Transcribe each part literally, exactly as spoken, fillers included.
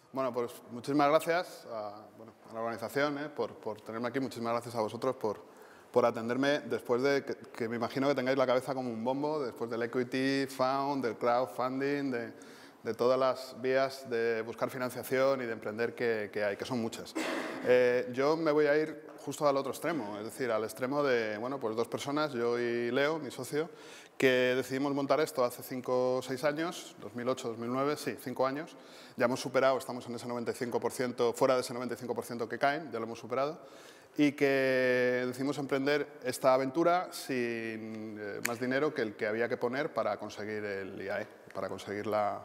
Bueno, pues muchísimas gracias a, bueno, a la organización eh, por, por tenerme aquí. Muchísimas gracias a vosotros por, por atenderme después de que, que me imagino que tengáis la cabeza como un bombo, después del equity, fund, del crowdfunding, de, de todas las vías de buscar financiación y de emprender que, que hay, que son muchas. Eh, yo me voy a ir justo al otro extremo, es decir, al extremo de, bueno, pues dos personas, yo y Leo, mi socio, que decidimos montar esto hace cinco o seis años, dos mil ocho, dos mil nueve, sí, cinco años. Ya hemos superado, estamos en ese noventa y cinco por ciento, fuera de ese noventa y cinco por ciento que caen, ya lo hemos superado. Y que decidimos emprender esta aventura sin eh, más dinero que el que había que poner para conseguir el I A E, para conseguir la,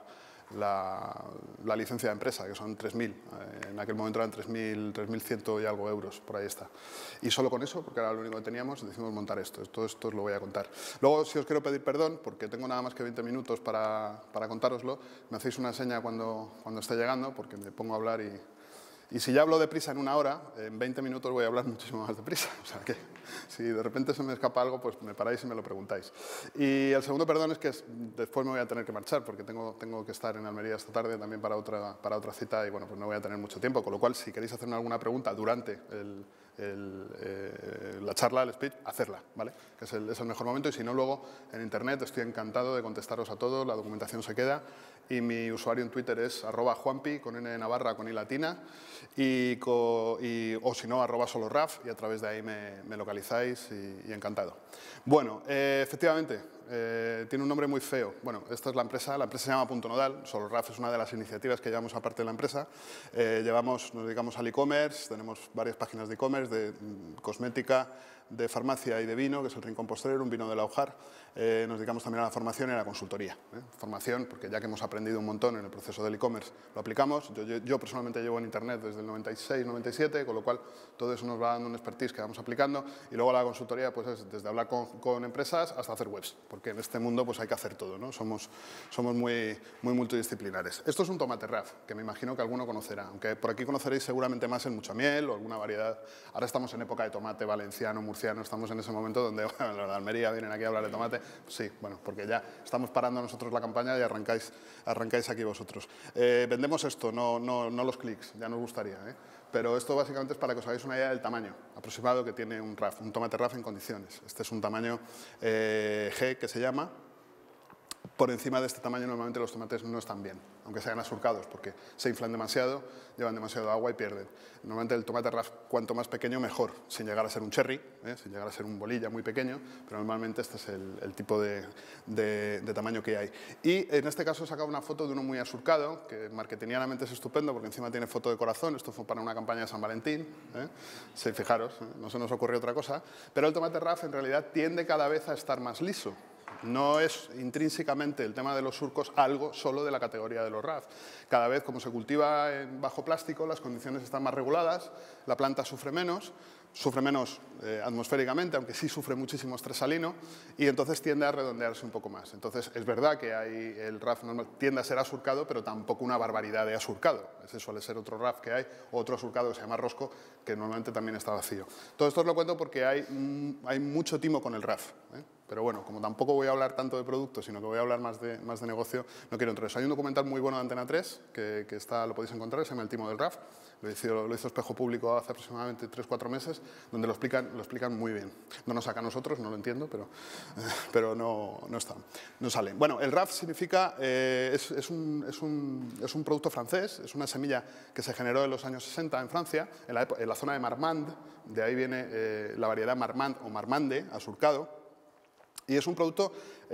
la, la licencia de empresa, que son tres mil. Eh, en aquel momento eran tres mil cien y algo euros, por ahí está. Y solo con eso, porque era lo único que teníamos, decidimos montar esto. Todo esto os lo voy a contar. Luego, si os quiero pedir perdón, porque tengo nada más que veinte minutos para, para contároslo, me hacéis una seña cuando, cuando esté llegando, porque me pongo a hablar y... Y si ya hablo deprisa en una hora, en veinte minutos voy a hablar muchísimo más deprisa. O sea que si de repente se me escapa algo, pues me paráis y me lo preguntáis. Y el segundo perdón es que después me voy a tener que marchar, porque tengo, tengo que estar en Almería esta tarde también para otra, para otra cita y bueno, pues no voy a tener mucho tiempo. Con lo cual, si queréis hacerme alguna pregunta durante el, el, eh, la charla, el speech, hacerla, ¿vale? Que es el, es el mejor momento. Y si no, luego en Internet estoy encantado de contestaros a todos, la documentación se queda. Y mi usuario en Twitter es arroba juanpi, con N de Navarra, con I latina, y, co, y, o si no, arroba solo raf, y a través de ahí me, me localizáis y, y encantado. Bueno, eh, efectivamente, eh, tiene un nombre muy feo. Bueno, esta es la empresa, la empresa se llama Punto Nodal, Solo Raf es una de las iniciativas que llevamos aparte de la empresa. Eh, llevamos, nos dedicamos al e-commerce, tenemos varias páginas de e-commerce, de mm, cosmética, de farmacia y de vino, que es el Rincón Postrero, un vino de la Hojar. Eh, nos dedicamos también a la formación y a la consultoría. ¿eh? Formación, porque ya que hemos aprendido un montón en el proceso del e-commerce, lo aplicamos. Yo, yo, yo personalmente llevo en Internet desde el noventa y seis, noventa y siete, con lo cual todo eso nos va dando un expertise que vamos aplicando. Y luego la consultoría, pues es desde hablar con, con empresas hasta hacer webs, porque en este mundo pues hay que hacer todo, ¿no? Somos, somos muy, muy multidisciplinares. Esto es un tomate raf, que me imagino que alguno conocerá, aunque por aquí conoceréis seguramente más el mucha miel o alguna variedad. Ahora estamos en época de tomate valenciano, murciano, estamos en ese momento donde bueno, los de Almería vienen aquí a hablar de tomate. Sí, bueno, porque ya estamos parando nosotros la campaña y arrancáis, arrancáis aquí vosotros. Eh, vendemos esto, no, no, no los clics, ya nos gustaría, ¿eh? Pero esto básicamente es para que os hagáis una idea del tamaño aproximado que tiene un raf, un tomate raf en condiciones. Este es un tamaño eh, G, que se llama. Por encima de este tamaño normalmente los tomates no están bien, aunque sean asurcados, porque se inflan demasiado, llevan demasiado agua y pierden. Normalmente el tomate raf, cuanto más pequeño, mejor, sin llegar a ser un cherry, ¿eh? sin llegar a ser un bolilla muy pequeño, pero normalmente este es el, el tipo de, de, de tamaño que hay. Y en este caso he sacado una foto de uno muy asurcado, que marketingianamente es estupendo, porque encima tiene foto de corazón, esto fue para una campaña de San Valentín, ¿eh? Sí, fijaros, ¿eh? No se nos ocurrió otra cosa, pero el tomate raf en realidad tiende cada vez a estar más liso. No es intrínsecamente el tema de los surcos algo solo de la categoría de los raf. Cada vez, como se cultiva en bajo plástico, las condiciones están más reguladas, la planta sufre menos, sufre menos eh, atmosféricamente, aunque sí sufre muchísimo estrés salino, y entonces tiende a redondearse un poco más. Entonces, es verdad que hay, el raf normal tiende a ser asurcado, pero tampoco una barbaridad de asurcado. Ese suele ser otro raf que hay, otro asurcado que se llama rosco, que normalmente también está vacío. Todo esto os lo cuento porque hay, mm, hay mucho timo con el raf, ¿eh? Pero bueno, como tampoco voy a hablar tanto de productos, sino que voy a hablar más de, más de negocio, no quiero entrar en eso. Hay un documental muy bueno de Antena tres, que, que está, lo podéis encontrar, se llama El timo del raf. Lo hizo, lo hizo Espejo Público hace aproximadamente tres cuatro meses, donde lo explican, lo explican muy bien. No nos saca a nosotros, no lo entiendo, pero, eh, pero no, no, está, no sale. Bueno, el raf significa, eh, es, es, un, es, un, es un producto francés, es una semilla que se generó en los años sesenta en Francia, en la, en la zona de Marmande, de ahí viene eh, la variedad Marmande o Marmande, asurcado. Y es un producto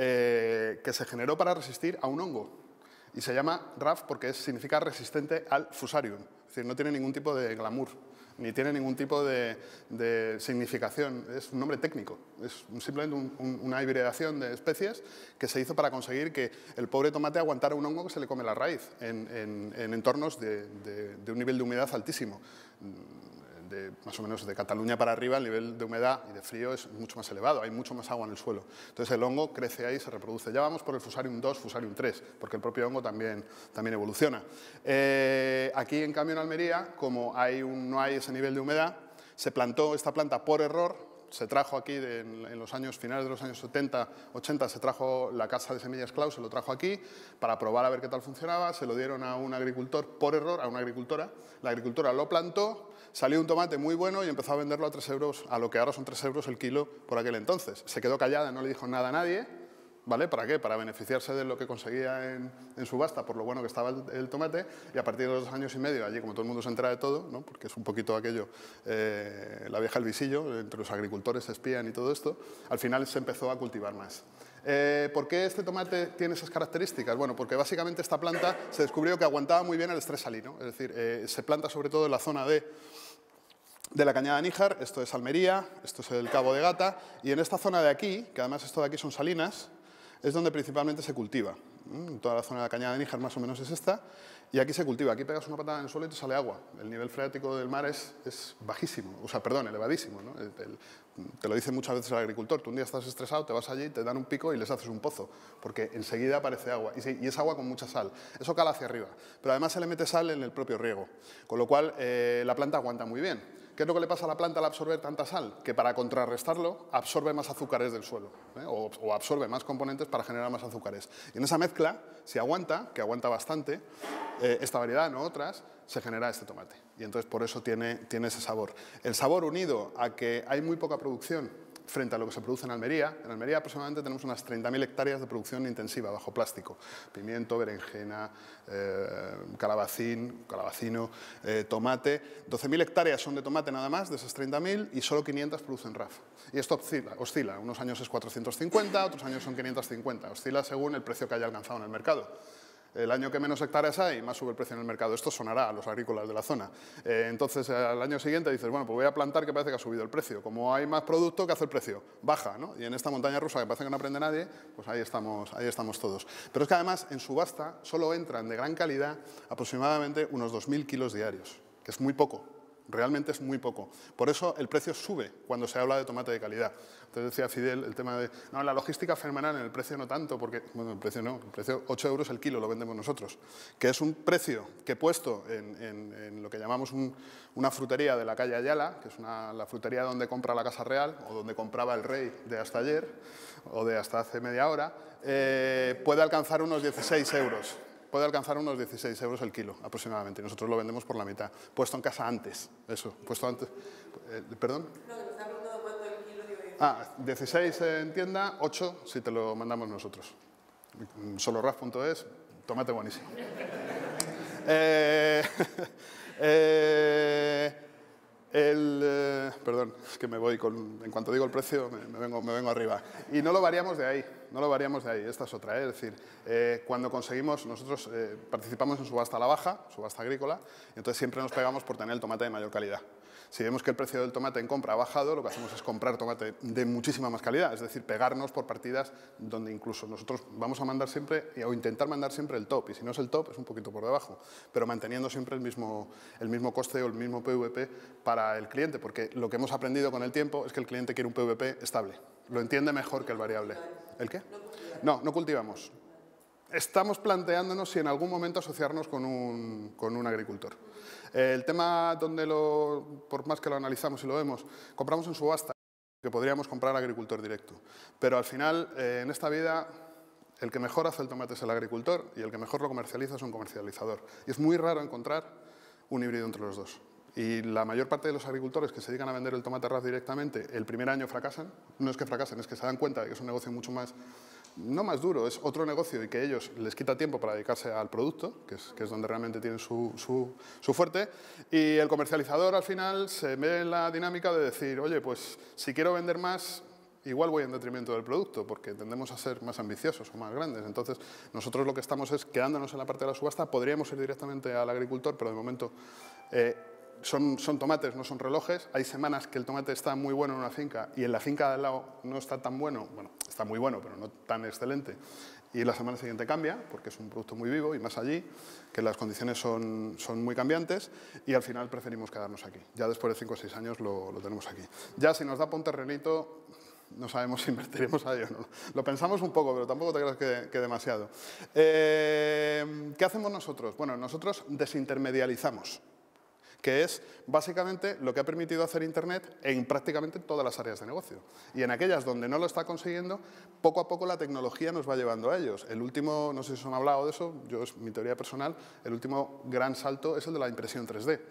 eh, que se generó para resistir a un hongo. Y se llama raf porque es, significa resistente al fusarium. Es decir, no tiene ningún tipo de glamour, ni tiene ningún tipo de, de significación. Es un nombre técnico. Es simplemente un, un, una hibridación de especies que se hizo para conseguir que el pobre tomate aguantara un hongo que se le come la raíz en, en, en entornos de, de, de un nivel de humedad altísimo. De, más o menos de Cataluña para arriba, el nivel de humedad y de frío es mucho más elevado, hay mucho más agua en el suelo. Entonces el hongo crece ahí y se reproduce. Ya vamos por el Fusarium dos, Fusarium tres, porque el propio hongo también, también evoluciona. Eh, aquí, en cambio, en Almería, como hay un, no hay ese nivel de humedad, se plantó esta planta por error, se trajo aquí de, en, en los años finales de los años setenta, ochenta, se trajo la casa de semillas Klaus, se lo trajo aquí para probar a ver qué tal funcionaba, se lo dieron a un agricultor por error, a una agricultora, la agricultora lo plantó, salió un tomate muy bueno y empezó a venderlo a tres euros, a lo que ahora son tres euros el kilo por aquel entonces. Se quedó callada, no le dijo nada a nadie. ¿Vale? ¿Para qué? Para beneficiarse de lo que conseguía en, en subasta, por lo bueno que estaba el, el tomate, y a partir de los dos años y medio, allí como todo el mundo se entera de todo, ¿no? Porque es un poquito aquello, eh, la vieja el visillo, entre los agricultores se espían y todo esto, al final se empezó a cultivar más. Eh, ¿Por qué este tomate tiene esas características? Bueno, porque básicamente esta planta se descubrió que aguantaba muy bien el estrés salino, es decir, eh, se planta sobre todo en la zona de de la Cañada de Níjar, esto es Almería, esto es el Cabo de Gata, y en esta zona de aquí, que además esto de aquí son salinas, es donde principalmente se cultiva. En toda la zona de la Cañada de Níjar más o menos es esta, y aquí se cultiva. Aquí pegas una patada en el suelo y te sale agua. El nivel freático del mar es, es bajísimo, o sea, perdón, elevadísimo, ¿no? El, el, te lo dice muchas veces el agricultor. Tú un día estás estresado, te vas allí, te dan un pico y les haces un pozo, porque enseguida aparece agua, y, y es agua con mucha sal. Eso cala hacia arriba, pero además se le mete sal en el propio riego, con lo cual eh, la planta aguanta muy bien. ¿Qué es lo que le pasa a la planta al absorber tanta sal? Que para contrarrestarlo absorbe más azúcares del suelo, ¿eh? o, o absorbe más componentes para generar más azúcares. Y en esa mezcla, si aguanta, que aguanta bastante, eh, esta variedad, no otras, se genera este tomate. Y entonces por eso tiene, tiene ese sabor. El sabor unido a que hay muy poca producción frente a lo que se produce en Almería. En Almería aproximadamente tenemos unas treinta mil hectáreas de producción intensiva bajo plástico. Pimiento, berenjena, eh, calabacín, calabacino, eh, tomate. doce mil hectáreas son de tomate nada más, de esas treinta mil, y solo quinientas producen R A F. Y esto oscila, oscila. Unos años es cuatrocientos cincuenta, otros años son quinientos cincuenta. Oscila según el precio que haya alcanzado en el mercado. El año que menos hectáreas hay, más sube el precio en el mercado. Esto sonará a los agrícolas de la zona. Eh, entonces, al año siguiente dices, bueno, pues voy a plantar que parece que ha subido el precio. Como hay más producto, ¿qué hace el precio? Baja, ¿no? Y en esta montaña rusa que parece que no aprende nadie, pues ahí estamos, ahí estamos todos. Pero es que además, en subasta, solo entran de gran calidad aproximadamente unos dos mil kilos diarios, que es muy poco. Realmente es muy poco. Por eso el precio sube cuando se habla de tomate de calidad. Entonces decía Fidel el tema de, no, la logística fenomenal, en el precio no tanto, porque, bueno, el precio no, el precio ocho euros el kilo lo vendemos nosotros, que es un precio que puesto en, en, en lo que llamamos un, una frutería de la calle Ayala, que es una, la frutería donde compra la Casa Real, o donde compraba el rey de hasta ayer, o de hasta hace media hora, eh, puede alcanzar unos dieciséis euros. Puede alcanzar unos dieciséis euros el kilo, aproximadamente. Nosotros lo vendemos por la mitad. Puesto en casa antes, eso. Puesto antes. Eh, ¿Perdón? No, que me está preguntando cuánto el kilo. Digo, ah, dieciséis en tienda, ocho si te lo mandamos nosotros. Soloraf punto es, tomate buenísimo. eh, eh, el, eh, perdón, es que me voy con, en cuanto digo el precio me, me, vengo, me vengo arriba. Y no lo variamos de ahí, no lo variamos de ahí, esta es otra, ¿eh? Es decir, eh, cuando conseguimos, nosotros eh, participamos en subasta a la baja, subasta agrícola, y entonces siempre nos pegamos por tener el tomate de mayor calidad. Si vemos que el precio del tomate en compra ha bajado, lo que hacemos es comprar tomate de muchísima más calidad, es decir, pegarnos por partidas donde incluso nosotros vamos a mandar siempre, o intentar mandar siempre el top, y si no es el top, es un poquito por debajo, pero manteniendo siempre el mismo, el mismo coste o el mismo P V P para el cliente, porque lo que hemos aprendido con el tiempo es que el cliente quiere un P V P estable, lo entiende mejor que el variable. ¿El qué? No, no cultivamos. Estamos planteándonos si en algún momento asociarnos con un, con un agricultor. El tema donde, lo, por más que lo analizamos y lo vemos, compramos en subasta, que podríamos comprar agricultor directo. Pero al final, eh, en esta vida, el que mejor hace el tomate es el agricultor y el que mejor lo comercializa es un comercializador. Y es muy raro encontrar un híbrido entre los dos. Y la mayor parte de los agricultores que se dedican a vender el tomate R A F directamente, el primer año fracasan. No es que fracasen, es que se dan cuenta de que es un negocio mucho más, no más duro, es otro negocio y que a ellos les quita tiempo para dedicarse al producto, que es, que es donde realmente tienen su, su, su fuerte. Y el comercializador al final se ve en la dinámica de decir, oye, pues si quiero vender más, igual voy en detrimento del producto, porque tendemos a ser más ambiciosos o más grandes. Entonces, nosotros lo que estamos es quedándonos en la parte de la subasta, podríamos ir directamente al agricultor, pero de momento eh, son, son tomates, no son relojes. Hay semanas que el tomate está muy bueno en una finca y en la finca de al lado no está tan bueno, bueno, está muy bueno, pero no tan excelente. Y la semana siguiente cambia, porque es un producto muy vivo y más allí, que las condiciones son, son muy cambiantes y al final preferimos quedarnos aquí. Ya después de cinco o seis años lo, lo tenemos aquí. Ya si nos da para un terrenito, no sabemos si invertiremos ahí o no. Lo pensamos un poco, pero tampoco te creas que, que demasiado. Eh, ¿Qué hacemos nosotros? Bueno, nosotros desintermedializamos. que es básicamente lo que ha permitido hacer Internet en prácticamente todas las áreas de negocio. Y en aquellas donde no lo está consiguiendo, poco a poco la tecnología nos va llevando a ellos. El último, no sé si os han hablado de eso, yo es mi teoría personal, el último gran salto es el de la impresión tres D.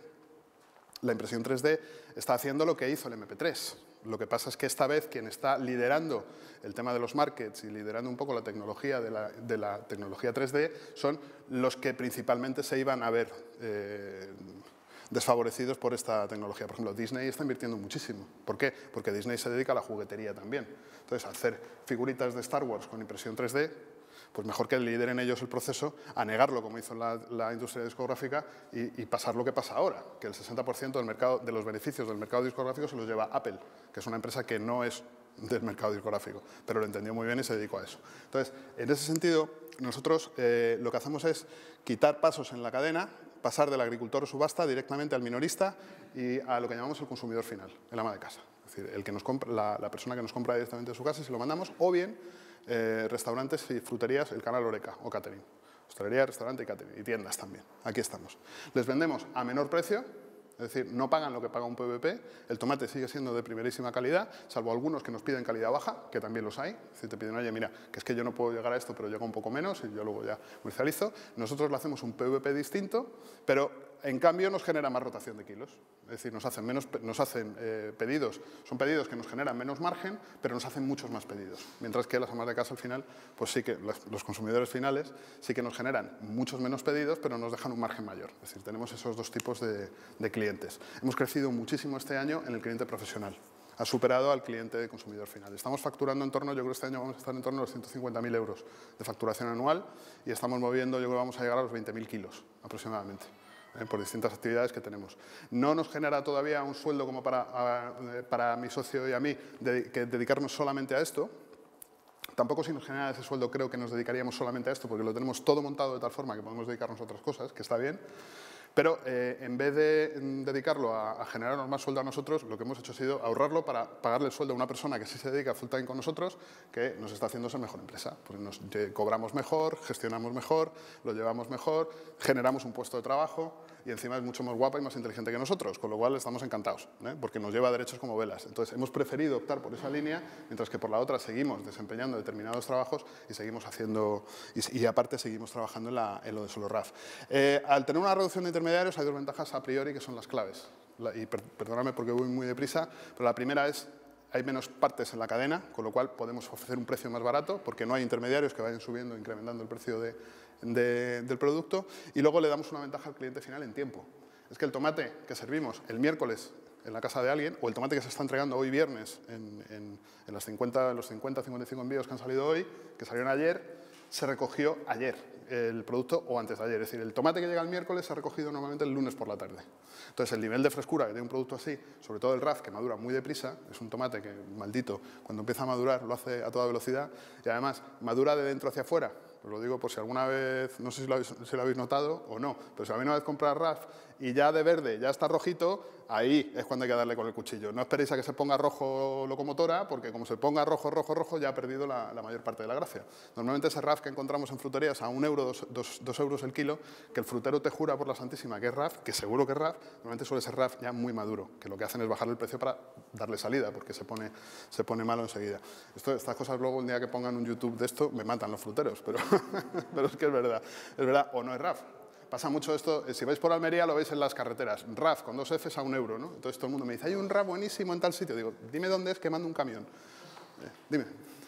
La impresión tres D está haciendo lo que hizo el eme pe tres. Lo que pasa es que esta vez quien está liderando el tema de los markets y liderando un poco la tecnología de la, de la tecnología tres D son los que principalmente se iban a ver eh, desfavorecidos por esta tecnología. Por ejemplo, Disney está invirtiendo muchísimo. ¿Por qué? Porque Disney se dedica a la juguetería también. Entonces, hacer figuritas de Star Wars con impresión tres D, pues mejor que lideren ellos el proceso a negarlo, como hizo la, la industria discográfica, y, y pasar lo que pasa ahora, que el sesenta por ciento del mercado, de los beneficios del mercado discográfico se los lleva Apple, que es una empresa que no es del mercado discográfico, pero lo entendió muy bien y se dedicó a eso. Entonces, en ese sentido, nosotros eh, lo que hacemos es quitar pasos en la cadena, pasar del agricultor o subasta directamente al minorista y a lo que llamamos el consumidor final, el ama de casa. Es decir, el que nos compra, la, la persona que nos compra directamente de su casa y se lo mandamos, o bien eh, restaurantes y fruterías, el canal Horeca o catering. Hostelería, restaurante y catering, y tiendas también. Aquí estamos. Les vendemos a menor precio, es decir, no pagan lo que paga un pe ve pe, el tomate sigue siendo de primerísima calidad, salvo algunos que nos piden calidad baja, que también los hay. Es decir, te piden, oye, mira, que es que yo no puedo llegar a esto, pero llego un poco menos y yo luego ya comercializo. Nosotros le hacemos un pe ve pe distinto, pero en cambio nos genera más rotación de kilos. Es decir, nos hacen, menos, nos hacen eh, pedidos, son pedidos que nos generan menos margen, pero nos hacen muchos más pedidos. Mientras que las amas de casa al final, pues sí que los, los consumidores finales sí que nos generan muchos menos pedidos, pero nos dejan un margen mayor. Es decir, tenemos esos dos tipos de, de clientes. Hemos crecido muchísimo este año en el cliente profesional. Ha superado al cliente de consumidor final. Estamos facturando en torno, yo creo que este año vamos a estar en torno a los ciento cincuenta mil euros de facturación anual y estamos moviendo, yo creo que vamos a llegar a los veinte mil kilos aproximadamente. Eh, por distintas actividades que tenemos. No nos genera todavía un sueldo como para, a, para mi socio y a mí de, que dedicarnos solamente a esto. Tampoco si nos genera ese sueldo creo que nos dedicaríamos solamente a esto, porque lo tenemos todo montado de tal forma que podemos dedicarnos a otras cosas, que está bien. Pero eh, en vez de dedicarlo a, a generarnos más sueldo a nosotros, lo que hemos hecho ha sido ahorrarlo para pagarle el sueldo a una persona que sí se dedica full time con nosotros, que nos está haciendo ser mejor empresa. Porque nos cobramos mejor, gestionamos mejor, lo llevamos mejor, generamos un puesto de trabajo y encima es mucho más guapa y más inteligente que nosotros, con lo cual estamos encantados, ¿eh? Porque nos lleva a derechos como velas. Entonces hemos preferido optar por esa línea, mientras que por la otra seguimos desempeñando determinados trabajos y seguimos haciendo, y, y aparte seguimos trabajando en, la, en lo de solo R A F. Eh, al tener una reducción de intermediarios hay dos ventajas a priori que son las claves. La, y per, perdóname porque voy muy deprisa, pero la primera es hay menos partes en la cadena, con lo cual podemos ofrecer un precio más barato porque no hay intermediarios que vayan subiendo, incrementando el precio de, de, del producto. Y luego le damos una ventaja al cliente final en tiempo. Es que el tomate que servimos el miércoles en la casa de alguien, o el tomate que se está entregando hoy viernes en, en, en las cincuenta, los cincuenta, cincuenta y cinco envíos que han salido hoy, que salieron ayer, se recogió ayer el producto o antes de ayer. Es decir, el tomate que llega el miércoles se ha recogido normalmente el lunes por la tarde. Entonces, el nivel de frescura que tiene un producto así, sobre todo el R A F, que madura muy deprisa, es un tomate que, maldito, cuando empieza a madurar lo hace a toda velocidad y además madura de dentro hacia afuera. Os lo digo por si alguna vez, no sé si lo habéis, si lo habéis notado o no, pero si a mí una vez compras R A F y ya de verde ya está rojito, ahí es cuando hay que darle con el cuchillo. No esperéis a que se ponga rojo locomotora, porque como se ponga rojo, rojo, rojo, ya ha perdido la, la mayor parte de la gracia. Normalmente ese R A F que encontramos en fruterías a un euro, dos, dos, dos euros el kilo, que el frutero te jura por la santísima que es R A F, que seguro que es R A F, normalmente suele ser R A F ya muy maduro, que lo que hacen es bajarle el precio para darle salida, porque se pone, se pone malo enseguida. Esto, estas cosas luego un día que pongan un YouTube de esto, me matan los fruteros, pero, pero es que es verdad, es verdad, o no es R A F. Pasa mucho esto, si vais por Almería lo veis en las carreteras, R A F con dos Fs a un euro, ¿no? Entonces todo el mundo me dice, hay un R A F buenísimo en tal sitio. Digo, dime dónde es que mando un camión. Eh, dime.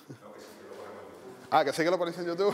Ah, que sí que lo ponéis en YouTube.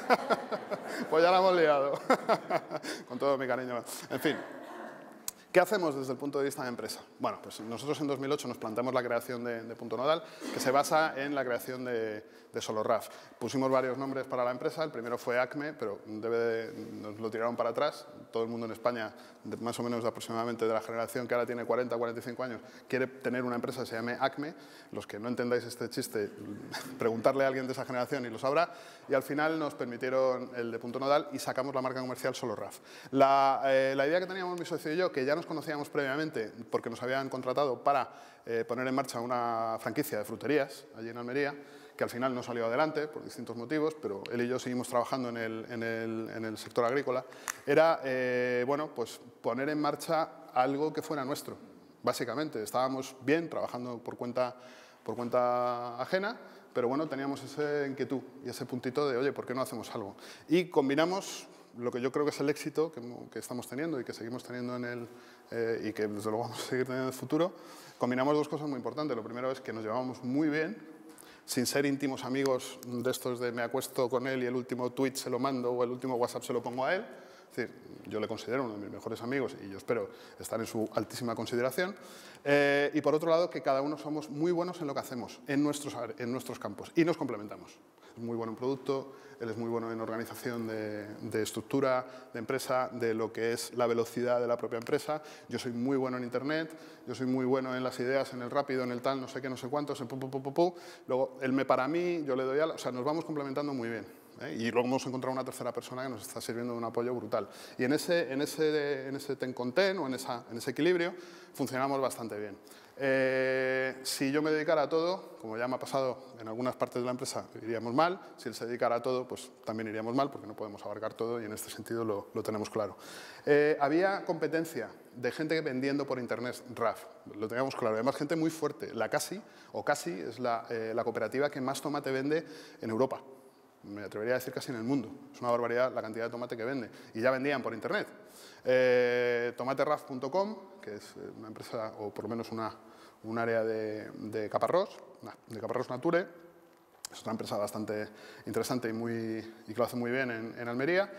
Pues ya la hemos liado. Con todo mi cariño. En fin. ¿Qué hacemos desde el punto de vista de empresa? Bueno, pues nosotros en dos mil ocho nos planteamos la creación de, de Punto Nodal, que se basa en la creación de, de solo R A F. Pusimos varios nombres para la empresa, el primero fue Acme, pero debe de, nos lo tiraron para atrás. Todo el mundo en España, de, más o menos de aproximadamente de la generación que ahora tiene cuarenta, cuarenta y cinco años, quiere tener una empresa que se llame Acme. Los que no entendáis este chiste, preguntarle a alguien de esa generación y lo sabrá. Y al final nos permitieron el de Punto Nodal y sacamos la marca comercial solo R A F. La, eh, la idea que teníamos mi socio y yo, que ya nos conocíamos previamente porque nos habían contratado para eh, poner en marcha una franquicia de fruterías allí en Almería, que al final no salió adelante por distintos motivos, pero él y yo seguimos trabajando en el, en el, en el sector agrícola, era eh, bueno, pues poner en marcha algo que fuera nuestro, básicamente. Estábamos bien trabajando por cuenta, por cuenta ajena, pero bueno, teníamos esa inquietud y ese puntito de, oye, ¿por qué no hacemos algo? Y combinamos lo que yo creo que es el éxito que, que estamos teniendo y que seguimos teniendo en el, eh, y que desde luego vamos a seguir teniendo en el futuro, combinamos dos cosas muy importantes. Lo primero es que nos llevamos muy bien, sin ser íntimos amigos de estos de me acuesto con él y el último tweet se lo mando o el último WhatsApp se lo pongo a él. Es decir, yo le considero uno de mis mejores amigos y yo espero estar en su altísima consideración. Eh, y por otro lado, que cada uno somos muy buenos en lo que hacemos, en nuestros, en nuestros campos, y nos complementamos. Es muy bueno en producto, él es muy bueno en organización de, de estructura, de empresa, de lo que es la velocidad de la propia empresa. Yo soy muy bueno en Internet, yo soy muy bueno en las ideas, en el rápido, en el tal, no sé qué, no sé cuántos, en pu, pu, pu, pu, pu. Luego, él me para a mí, yo le doy a la... O sea, nos vamos complementando muy bien. ¿eh? Y luego hemos encontrado una tercera persona que nos está sirviendo de un apoyo brutal. Y en ese, en ese, en ese ten con ten o en, esa, en ese equilibrio funcionamos bastante bien. Eh, si yo me dedicara a todo, como ya me ha pasado en algunas partes de la empresa, iríamos mal. Si él se dedicara a todo, pues también iríamos mal, porque no podemos abarcar todo y en este sentido lo, lo tenemos claro. Eh, había competencia de gente vendiendo por internet R A F, lo teníamos claro. Además, gente muy fuerte. La Casi, o Casi, es la, eh, la cooperativa que más tomate vende en Europa. Me atrevería a decir casi en el mundo. Es una barbaridad la cantidad de tomate que vende. Y ya vendían por internet. Eh, tomaterraf punto com, que es una empresa, o por lo menos una, un área de, de Caparrós, de Caparrós Nature. Es una empresa bastante interesante y, muy, y que lo hace muy bien en, en Almería.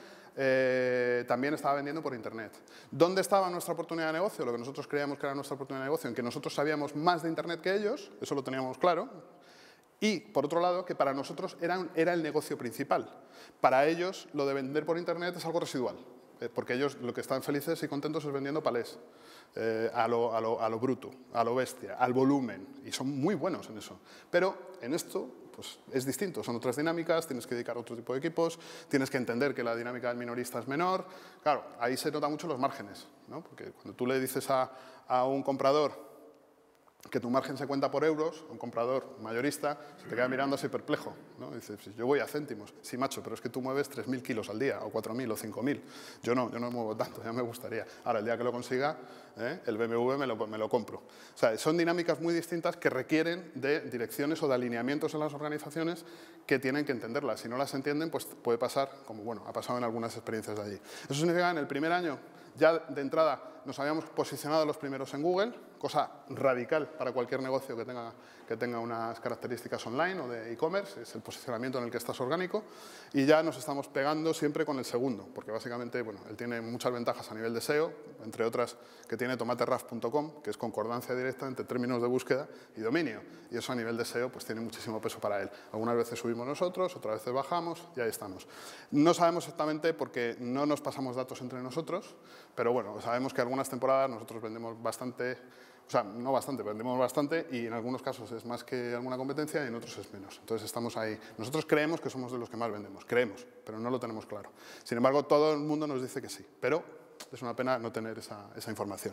Eh, también estaba vendiendo por internet. ¿Dónde estaba nuestra oportunidad de negocio? Lo que nosotros creíamos que era nuestra oportunidad de negocio, en que nosotros sabíamos más de internet que ellos, eso lo teníamos claro. Y, por otro lado, que para nosotros era, era el negocio principal. Para ellos, lo de vender por internet es algo residual, eh, porque ellos lo que están felices y contentos es vendiendo palés, eh, a, lo, a, lo, a lo bruto, a lo bestia, al volumen, y son muy buenos en eso. Pero en esto pues, es distinto, son otras dinámicas, tienes que dedicar a otro tipo de equipos, tienes que entender que la dinámica del minorista es menor. Claro, ahí se notan mucho los márgenes, ¿no? Porque cuando tú le dices a, a un comprador que tu margen se cuenta por euros, un comprador mayorista se te queda mirando así perplejo, ¿no? Dices, yo voy a céntimos. Sí, macho, pero es que tú mueves tres mil kilos al día, o cuatro mil, o cinco mil. Yo no, yo no muevo tanto, ya me gustaría. Ahora, el día que lo consiga, ¿eh? el B M W me lo, me lo compro. O sea, son dinámicas muy distintas que requieren de direcciones o de alineamientos en las organizaciones que tienen que entenderlas. Si no las entienden, pues puede pasar, como bueno, ha pasado en algunas experiencias de allí. Eso significa que en el primer año, ya de entrada, nos habíamos posicionado los primeros en Google, cosa radical para cualquier negocio que tenga, que tenga unas características online o de e-commerce, es el posicionamiento en el que estás orgánico, y ya nos estamos pegando siempre con el segundo, porque básicamente, bueno, él tiene muchas ventajas a nivel de S E O, entre otras que tiene tomaterraf punto com, que es concordancia directa entre términos de búsqueda y dominio, y eso a nivel de S E O pues tiene muchísimo peso para él. Algunas veces subimos nosotros, otras veces bajamos, y ahí estamos. No sabemos exactamente porque no nos pasamos datos entre nosotros, pero bueno, sabemos que algunas temporadas nosotros vendemos bastante. O sea, no bastante, vendemos bastante y en algunos casos es más que alguna competencia y en otros es menos. Entonces estamos ahí. Nosotros creemos que somos de los que más vendemos, creemos, pero no lo tenemos claro. Sin embargo, todo el mundo nos dice que sí, pero es una pena no tener esa, esa información.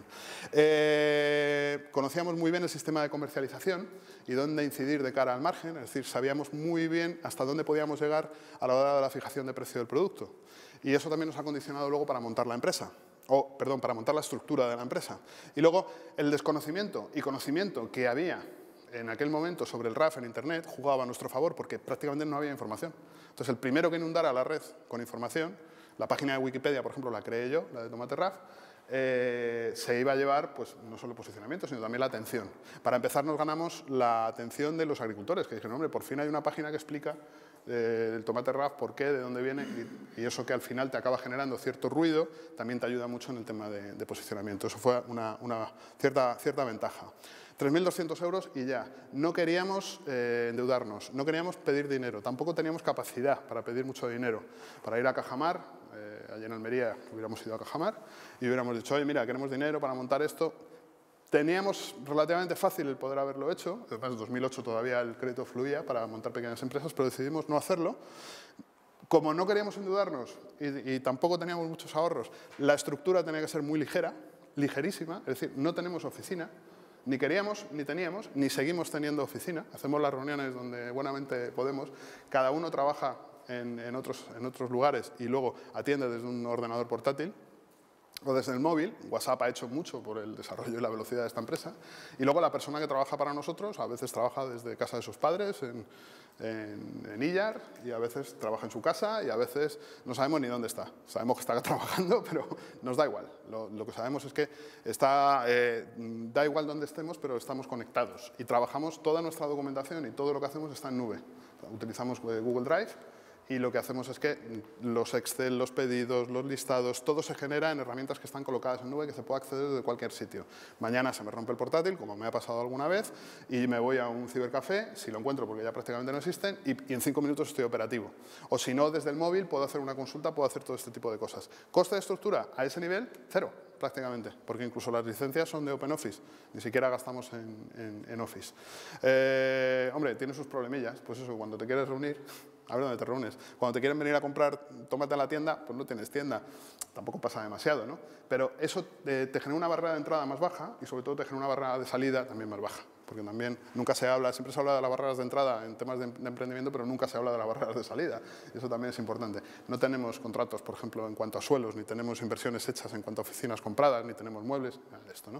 Eh, conocíamos muy bien el sistema de comercialización y dónde incidir de cara al margen, es decir, sabíamos muy bien hasta dónde podíamos llegar a la hora de la fijación de precio del producto. Y eso también nos ha condicionado luego para montar la empresa. O, perdón, para montar la estructura de la empresa. Y luego, el desconocimiento y conocimiento que había en aquel momento sobre el R A F en Internet jugaba a nuestro favor porque prácticamente no había información. Entonces, el primero que inundara la red con información, la página de Wikipedia, por ejemplo, la creé yo, la de tomaterraf, eh, se iba a llevar pues, no solo el posicionamiento, sino también la atención. Para empezar, nos ganamos la atención de los agricultores, que dijeron, hombre, por fin hay una página que explica el tomate R A F, por qué, de dónde viene, y, y eso que al final te acaba generando cierto ruido, también te ayuda mucho en el tema de, de posicionamiento. Eso fue una, una cierta, cierta ventaja. tres mil doscientos euros y ya. No queríamos eh, endeudarnos, no queríamos pedir dinero, tampoco teníamos capacidad para pedir mucho dinero. Para ir a Cajamar, eh, allí en Almería hubiéramos ido a Cajamar y hubiéramos dicho, oye, mira, queremos dinero para montar esto. Teníamos relativamente fácil el poder haberlo hecho, además en dos mil ocho todavía el crédito fluía para montar pequeñas empresas, pero decidimos no hacerlo. Como no queríamos endeudarnos y, y tampoco teníamos muchos ahorros, la estructura tenía que ser muy ligera, ligerísima, es decir, no tenemos oficina, Ni queríamos, ni teníamos, ni seguimos teniendo oficina. Hacemos las reuniones donde buenamente podemos. Cada uno trabaja en, en, otros, en otros lugares y luego atiende desde un ordenador portátil o desde el móvil. WhatsApp ha hecho mucho por el desarrollo y la velocidad de esta empresa. Y luego la persona que trabaja para nosotros a veces trabaja desde casa de sus padres, en, en, en Illar, y a veces trabaja en su casa y a veces no sabemos ni dónde está. Sabemos que está trabajando, pero nos da igual. Lo, lo que sabemos es que está, eh, da igual dónde estemos, pero estamos conectados. Y trabajamos, toda nuestra documentación y todo lo que hacemos está en nube. Utilizamos Google Drive. Y lo que hacemos es que los Excel, los pedidos, los listados, todo se genera en herramientas que están colocadas en nube que se puede acceder desde cualquier sitio. Mañana se me rompe el portátil, como me ha pasado alguna vez, y me voy a un cibercafé, si lo encuentro porque ya prácticamente no existen, y, y en cinco minutos estoy operativo. O si no, desde el móvil puedo hacer una consulta, puedo hacer todo este tipo de cosas. ¿Coste de estructura? A ese nivel, cero, prácticamente, porque incluso las licencias son de OpenOffice, ni siquiera gastamos en, en, en Office. Eh, hombre, tiene sus problemillas, pues eso, cuando te quieres reunir, a ver dónde te reúnes. Cuando te quieren venir a comprar tomate a la tienda, pues no tienes tienda. Tampoco pasa demasiado, ¿no? Pero eso te, te genera una barrera de entrada más baja y sobre todo te genera una barrera de salida también más baja. Porque también nunca se habla, siempre se habla de las barreras de entrada en temas de, de emprendimiento, pero nunca se habla de las barreras de salida. Y eso también es importante. No tenemos contratos, por ejemplo, en cuanto a suelos, ni tenemos inversiones hechas en cuanto a oficinas compradas, ni tenemos muebles, nada de esto, ¿no?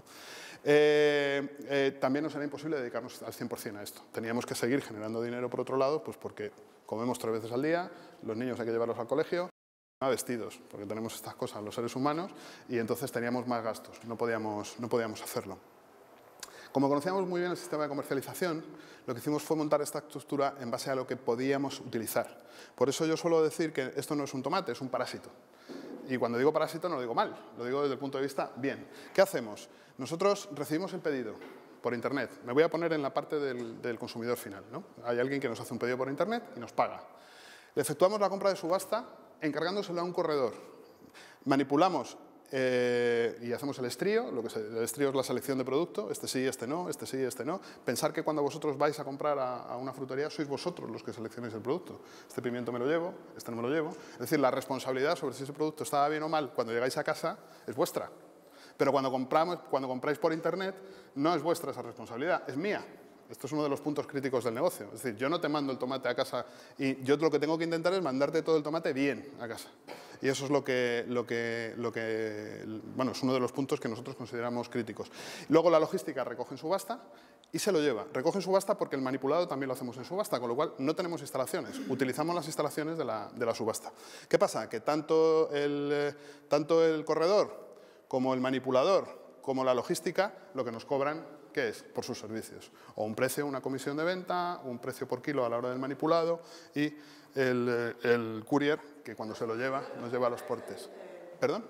Eh, eh, también nos era imposible dedicarnos al cien por cien a esto. Teníamos que seguir generando dinero por otro lado, pues porque comemos tres veces al día, los niños hay que llevarlos al colegio, vestidos, porque tenemos estas cosas los seres humanos, y entonces teníamos más gastos, no podíamos, no podíamos hacerlo. Como conocíamos muy bien el sistema de comercialización, lo que hicimos fue montar esta estructura en base a lo que podíamos utilizar. Por eso yo suelo decir que esto no es un tomate, es un parásito. Y cuando digo parásito no lo digo mal, lo digo desde el punto de vista bien. ¿Qué hacemos? Nosotros recibimos el pedido por Internet. Me voy a poner en la parte del, del consumidor final, ¿no? Hay alguien que nos hace un pedido por Internet y nos paga. Le efectuamos la compra de subasta encargándoselo a un corredor. Manipulamos eh, y hacemos el estrío. Lo que se, el estrío es la selección de producto. Este sí, este no, este sí, este no. Pensar que cuando vosotros vais a comprar a, a una frutería sois vosotros los que seleccionáis el producto. Este pimiento me lo llevo, este no me lo llevo. Es decir, la responsabilidad sobre si ese producto estaba bien o mal cuando llegáis a casa es vuestra. Pero cuando, compramos, cuando compráis por Internet, no es vuestra esa responsabilidad, es mía. Esto es uno de los puntos críticos del negocio. Es decir, yo no te mando el tomate a casa y yo lo que tengo que intentar es mandarte todo el tomate bien a casa. Y eso es lo que, lo que, lo que bueno, es uno de los puntos que nosotros consideramos críticos. Luego la logística recoge en subasta y se lo lleva. Recoge en subasta porque el manipulado también lo hacemos en subasta, con lo cual no tenemos instalaciones. Utilizamos las instalaciones de la, de la subasta. ¿Qué pasa? Que tanto el, tanto el corredor como el manipulador, como la logística, lo que nos cobran, ¿qué es? Por sus servicios. O un precio, una comisión de venta, un precio por kilo a la hora del manipulado y el, el courier, que cuando se lo lleva, nos lleva a los portes. ¿Perdón?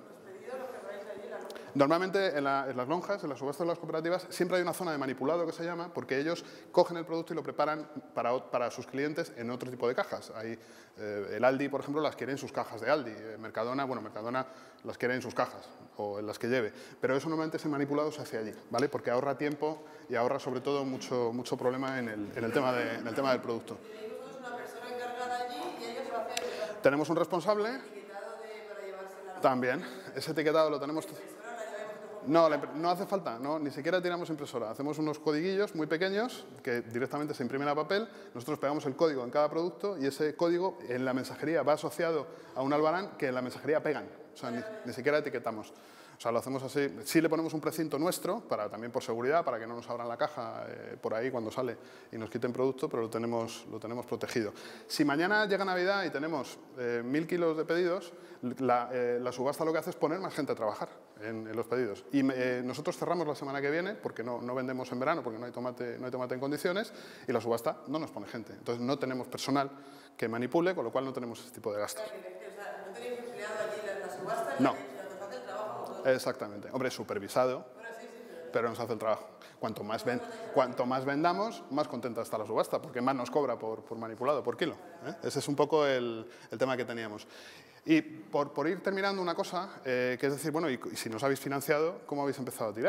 Normalmente en, la, en las lonjas, en las subastas de las cooperativas, siempre hay una zona de manipulado que se llama, porque ellos cogen el producto y lo preparan para, para sus clientes en otro tipo de cajas. Hay, eh, el Aldi, por ejemplo, las quiere en sus cajas de Aldi. Eh, Mercadona, bueno, Mercadona las quiere en sus cajas o en las que lleve. Pero eso normalmente ese manipulado se hace allí, ¿vale? Porque ahorra tiempo y ahorra sobre todo mucho, mucho problema en el, en, el tema de, en el tema del producto. Tenemos un responsable. También. Ese etiquetado lo tenemos. No, no hace falta, no, ni siquiera tiramos impresora. Hacemos unos codiguillos muy pequeños que directamente se imprimen a papel. Nosotros pegamos el código en cada producto y ese código en la mensajería va asociado a un albarán que en la mensajería pegan. O sea, ni, ni siquiera etiquetamos. O sea, lo hacemos así. Sí le ponemos un precinto nuestro, para, también por seguridad, para que no nos abran la caja eh, por ahí cuando sale y nos quiten producto, pero lo tenemos, lo tenemos protegido. Si mañana llega Navidad y tenemos eh, mil kilos de pedidos, la, eh, la subasta lo que hace es poner más gente a trabajar en, en los pedidos. Y eh, nosotros cerramos la semana que viene, porque no, no vendemos en verano, porque no hay, tomate, no hay tomate en condiciones, y la subasta no nos pone gente. Entonces no tenemos personal que manipule, con lo cual no tenemos ese tipo de gastos. ¿No tenéis empleado allí en la subasta? No. Exactamente. Hombre, supervisado, pero nos hace el trabajo. Cuanto más, ven, cuanto más vendamos, más contenta está la subasta, porque más nos cobra por, por manipulado, por kilo. ¿eh? Ese es un poco el, el tema que teníamos. Y por, por ir terminando una cosa, eh, que es decir, bueno, y, y si nos habéis financiado, ¿cómo habéis empezado a tirar?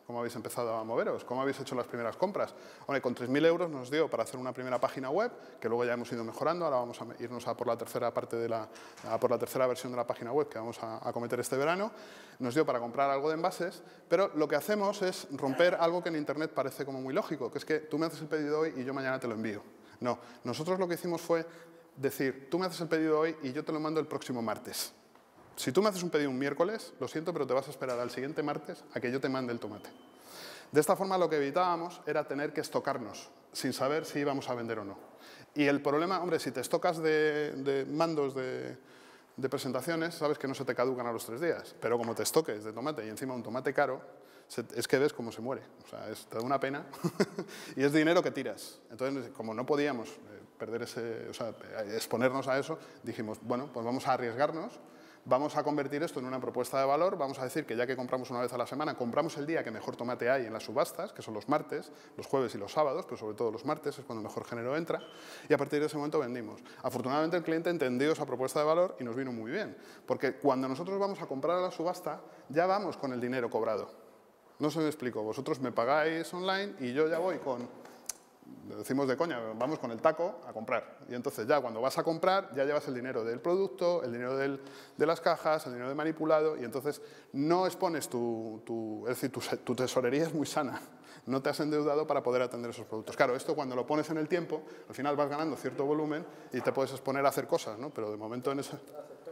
¿Cómo habéis empezado a moveros? ¿Cómo habéis hecho las primeras compras? Hombre, con tres mil euros nos dio para hacer una primera página web, que luego ya hemos ido mejorando. Ahora vamos a irnos a por la tercera parte de la, a por la tercera versión de la página web que vamos a, a cometer este verano. Nos dio para comprar algo de envases, pero lo que hacemos es romper algo que en Internet parece como muy lógico, que es que tú me haces el pedido hoy y yo mañana te lo envío. No, nosotros lo que hicimos fue decir, tú me haces el pedido hoy y yo te lo mando el próximo martes. Si tú me haces un pedido un miércoles, lo siento, pero te vas a esperar al siguiente martes a que yo te mande el tomate. De esta forma lo que evitábamos era tener que estocarnos, sin saber si íbamos a vender o no. Y el problema, hombre, si te estocas de, de mandos de, de presentaciones, sabes que no se te caducan a los tres días. Pero como te estoques de tomate y encima un tomate caro, se, es que ves cómo se muere. O sea, es, te da una pena y es dinero que tiras. Entonces, como no podíamos perder ese, o sea, exponernos a eso, dijimos, bueno, pues vamos a arriesgarnos. Vamos a convertir esto en una propuesta de valor, vamos a decir que ya que compramos una vez a la semana, compramos el día que mejor tomate hay en las subastas, que son los martes, los jueves y los sábados, pero sobre todo los martes es cuando el mejor género entra, y a partir de ese momento vendimos. Afortunadamente el cliente entendió esa propuesta de valor y nos vino muy bien, porque cuando nosotros vamos a comprar a la subasta, ya vamos con el dinero cobrado. No se me explico, vosotros me pagáis online y yo ya voy con... Decimos de coña, vamos con el taco a comprar. Y entonces ya cuando vas a comprar, ya llevas el dinero del producto, el dinero del, de las cajas, el dinero de manipulado, y entonces no expones tu, tu, es decir, tu, tu tesorería es muy sana. No te has endeudado para poder atender esos productos. Claro, esto cuando lo pones en el tiempo, al final vas ganando cierto volumen y te puedes exponer a hacer cosas, ¿no? Pero de momento en ese,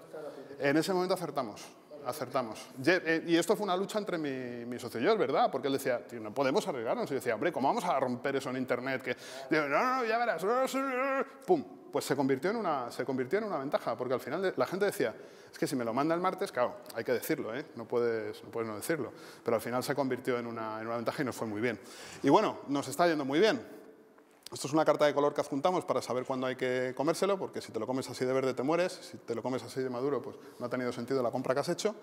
en ese momento acertamos. Acertamos. Y esto fue una lucha entre mi, mi socio y yo, ¿verdad? Porque él decía, tío, no podemos arriesgarnos. Y yo decía, hombre, ¿cómo vamos a romper eso en Internet? Que, digo, no, no, ya verás. ¡Pum! Pues se convirtió en una, se convirtió en una ventaja, porque al final la gente decía, es que si me lo manda el martes, claro, hay que decirlo, ¿eh? No puedes, no puedes no decirlo. Pero al final se convirtió en una, en una ventaja y nos fue muy bien. Y bueno, nos está yendo muy bien. Esto es una carta de color que adjuntamos para saber cuándo hay que comérselo, porque si te lo comes así de verde te mueres, si te lo comes así de maduro, pues no ha tenido sentido la compra que has hecho.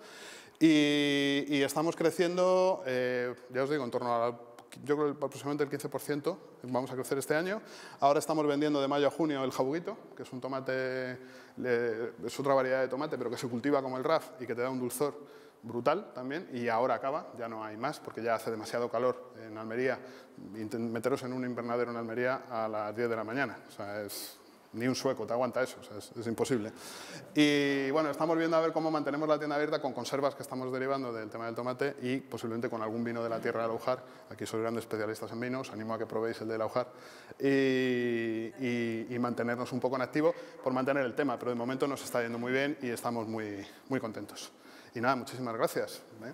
Y, y estamos creciendo, eh, ya os digo, en torno a, yo creo aproximadamente el quince por ciento vamos a crecer este año. Ahora estamos vendiendo de mayo a junio el jabuguito, que es un tomate, eh, es otra variedad de tomate, pero que se cultiva como el R A F y que te da un dulzor brutal también, y ahora acaba, ya no hay más, porque ya hace demasiado calor en Almería. Meteros en un invernadero en Almería a las diez de la mañana, o sea, es, ni un sueco te aguanta eso, o sea, es, es imposible. Y bueno, estamos viendo a ver cómo mantenemos la tienda abierta con conservas que estamos derivando del tema del tomate y posiblemente con algún vino de la tierra de Laujar. Aquí sois grandes especialistas en vinos, os animo a que probéis el de Laujar y, y, y mantenernos un poco en activo por mantener el tema, pero de momento nos está yendo muy bien y estamos muy, muy contentos. Y nada, muchísimas gracias. ¿eh?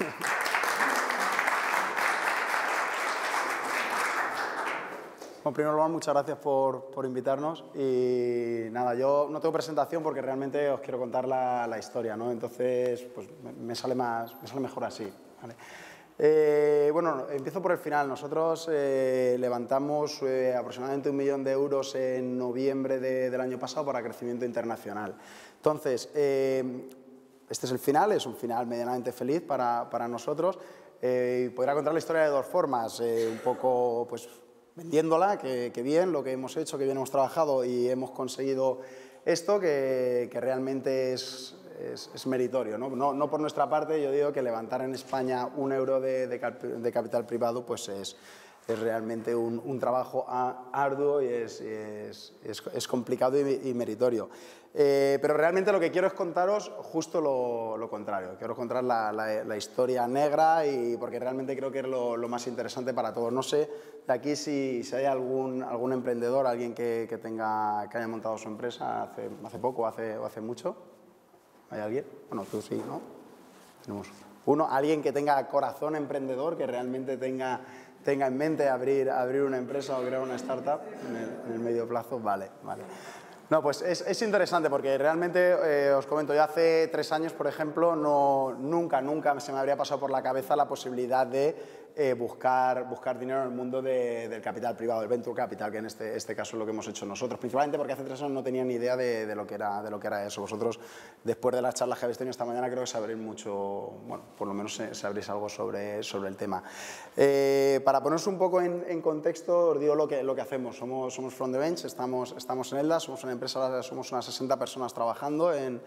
En primer lugar, muchas gracias por, por invitarnos. Y nada, yo no tengo presentación porque realmente os quiero contar la, la historia, ¿no? Entonces, pues me, me, sale más, me sale mejor así, ¿vale? Eh, bueno, empiezo por el final. Nosotros eh, levantamos eh, aproximadamente un millón de euros en noviembre de, del año pasado para crecimiento internacional. Entonces, eh, este es el final, es un final medianamente feliz para, para nosotros. Eh, y podría contar la historia de dos formas, eh, un poco pues vendiéndola, que, que bien, lo que hemos hecho, que bien hemos trabajado y hemos conseguido esto, que, que realmente es, es, es meritorio, ¿no? No, no por nuestra parte, yo digo que levantar en España un euro de, de, de capital privado pues es, es realmente un, un trabajo arduo y es, es, es, es complicado y, y meritorio. Eh, pero realmente lo que quiero es contaros justo lo, lo contrario. Quiero contar la, la, la historia negra y porque realmente creo que es lo, lo más interesante para todos. No sé de aquí si, si hay algún, algún emprendedor, alguien que, que, tenga, que haya montado su empresa hace, hace poco o hace, o hace mucho. ¿Hay alguien? Bueno, tú sí, ¿no? Tenemos uno, alguien que tenga corazón emprendedor, que realmente tenga, tenga en mente abrir, abrir una empresa o crear una startup en el, en el medio plazo. Vale, vale. No, pues es, es interesante porque realmente, eh, os comento, yo hace tres años, por ejemplo, no, nunca, nunca se me habría pasado por la cabeza la posibilidad de eh, buscar, buscar dinero en el mundo de, del capital privado, del venture capital, que en este, este caso es lo que hemos hecho nosotros, principalmente porque hace tres años no tenía ni idea de, de, lo que era, de lo que era eso. Vosotros, después de las charlas que habéis tenido esta mañana, creo que sabréis mucho, bueno, por lo menos sabréis algo sobre, sobre el tema. Eh, para poneros un poco en, en contexto, os digo lo que, lo que hacemos. Somos, somos From the Bench, estamos, estamos en Elda, somos una empresa, somos unas sesenta personas trabajando en,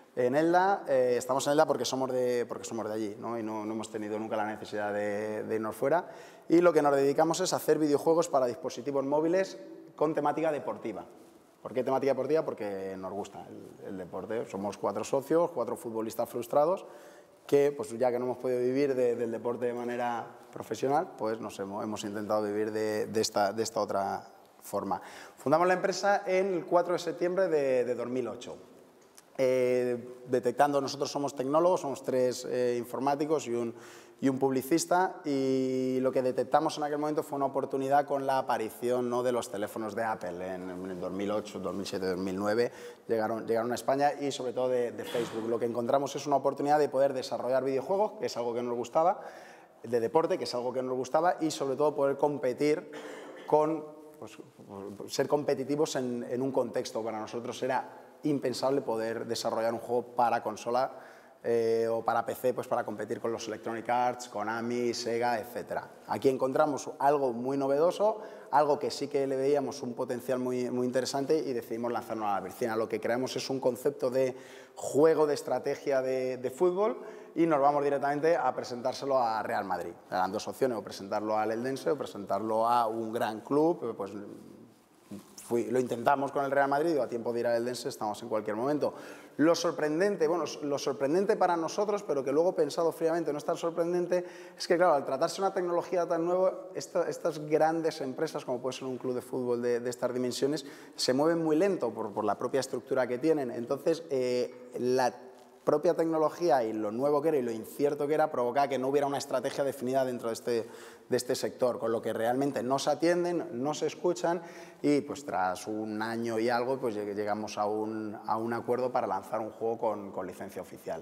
en Elda. Eh, estamos en Elda porque somos de, porque somos de allí, ¿no? Y no, no hemos tenido nunca la necesidad de, de irnos fuera. Y lo que nos dedicamos es a hacer videojuegos para dispositivos móviles con temática deportiva. ¿Por qué temática deportiva? Porque nos gusta el, el deporte. Somos cuatro socios, cuatro futbolistas frustrados, que pues ya que no hemos podido vivir de, del deporte de manera profesional, pues nos hemos, hemos intentado vivir de, de, esta, de esta otra forma. Fundamos la empresa el cuatro de septiembre de, de dos mil ocho. Eh, detectando, nosotros somos tecnólogos, somos tres eh, informáticos y un, y un publicista, y lo que detectamos en aquel momento fue una oportunidad con la aparición, ¿no?, de los teléfonos de Apple en, en el dos mil ocho, dos mil siete, dos mil nueve, llegaron, llegaron a España, y sobre todo de, de Facebook. Lo que encontramos es una oportunidad de poder desarrollar videojuegos, que es algo que nos gustaba, de deporte, que es algo que nos gustaba, y sobre todo poder competir con, pues, ser competitivos en, en un contexto. Para nosotros era impensable poder desarrollar un juego para consola eh, o para P C, pues para competir con los Electronic Arts, Konami, Sega, etcétera. Aquí encontramos algo muy novedoso, algo que sí que le veíamos un potencial muy, muy interesante, y decidimos lanzarnos a la piscina. Lo que creamos es un concepto de juego de estrategia de, de fútbol, y nos vamos directamente a presentárselo a Real Madrid. Eran dos opciones, o presentarlo al Eldense o presentarlo a un gran club. Pues Fui, lo intentamos con el Real Madrid, digo, a tiempo de ir al Eldense, estamos en cualquier momento. Lo sorprendente, bueno, lo sorprendente para nosotros, pero que luego pensado fríamente no es tan sorprendente, es que, claro, al tratarse de una tecnología tan nueva, esta, estas grandes empresas, como puede ser un club de fútbol de, de estas dimensiones, se mueven muy lento por, por la propia estructura que tienen. Entonces, eh, la propia tecnología y lo nuevo que era y lo incierto que era provocaba que no hubiera una estrategia definida dentro de este, de este sector, con lo que realmente no se atienden, no se escuchan, y pues tras un año y algo pues llegamos a un, a un acuerdo para lanzar un juego con, con licencia oficial.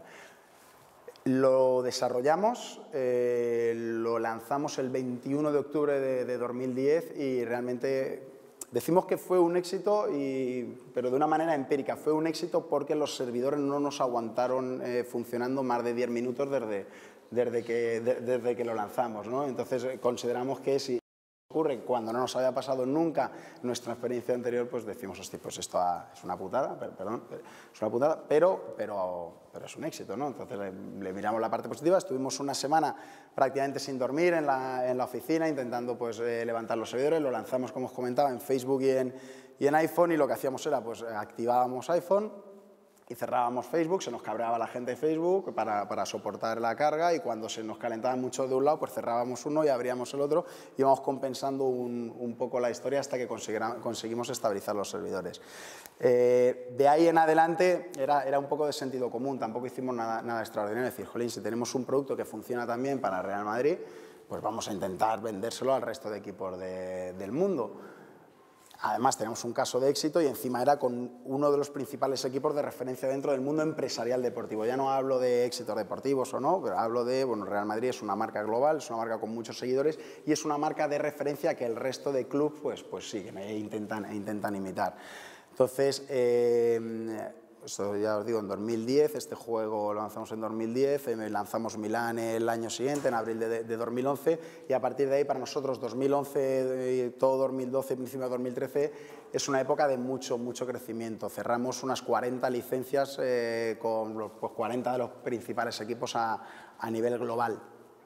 Lo desarrollamos, eh, lo lanzamos el veintiuno de octubre de, de dos mil diez, y realmente decimos que fue un éxito, y, pero de una manera empírica. Fue un éxito porque los servidores no nos aguantaron eh, funcionando más de diez minutos desde, desde, que, de, desde que lo lanzamos, ¿no? Entonces eh, consideramos que si ocurre cuando no nos había pasado nunca nuestra experiencia anterior, pues decimos, hostia, pues esto es una putada, perdón, es una putada, pero, pero, pero es un éxito, ¿no? Entonces le, le miramos la parte positiva. Estuvimos una semana prácticamente sin dormir en la, en la oficina, intentando pues eh, levantar los servidores. Lo lanzamos, como os comentaba, en Facebook y en, y en iPhone, y lo que hacíamos era, pues activábamos iPhone y cerrábamos Facebook, se nos cabreaba la gente de Facebook para, para soportar la carga, y cuando se nos calentaba mucho de un lado, pues cerrábamos uno y abríamos el otro, y íbamos compensando un, un poco la historia hasta que conseguimos estabilizar los servidores. Eh, de ahí en adelante era, era un poco de sentido común, tampoco hicimos nada, nada extraordinario. Es decir, jolín, si tenemos un producto que funciona también para Real Madrid, pues vamos a intentar vendérselo al resto de equipos de, del mundo. Además, tenemos un caso de éxito, y encima era con uno de los principales equipos de referencia dentro del mundo empresarial deportivo. Ya no hablo de éxitos deportivos o no, pero hablo de, bueno, Real Madrid es una marca global, es una marca con muchos seguidores, y es una marca de referencia que el resto de clubes pues, pues siguen e intentan, e intentan imitar. Entonces, eh, esto ya os digo, en dos mil diez, este juego lo lanzamos en dos mil diez, eh, lanzamos Milán el año siguiente, en abril de, de dos mil once, y a partir de ahí para nosotros dos mil once, todo dos mil doce, principio de dos mil trece, es una época de mucho, mucho crecimiento. Cerramos unas cuarenta licencias eh, con los, pues, cuarenta de los principales equipos a, a nivel global.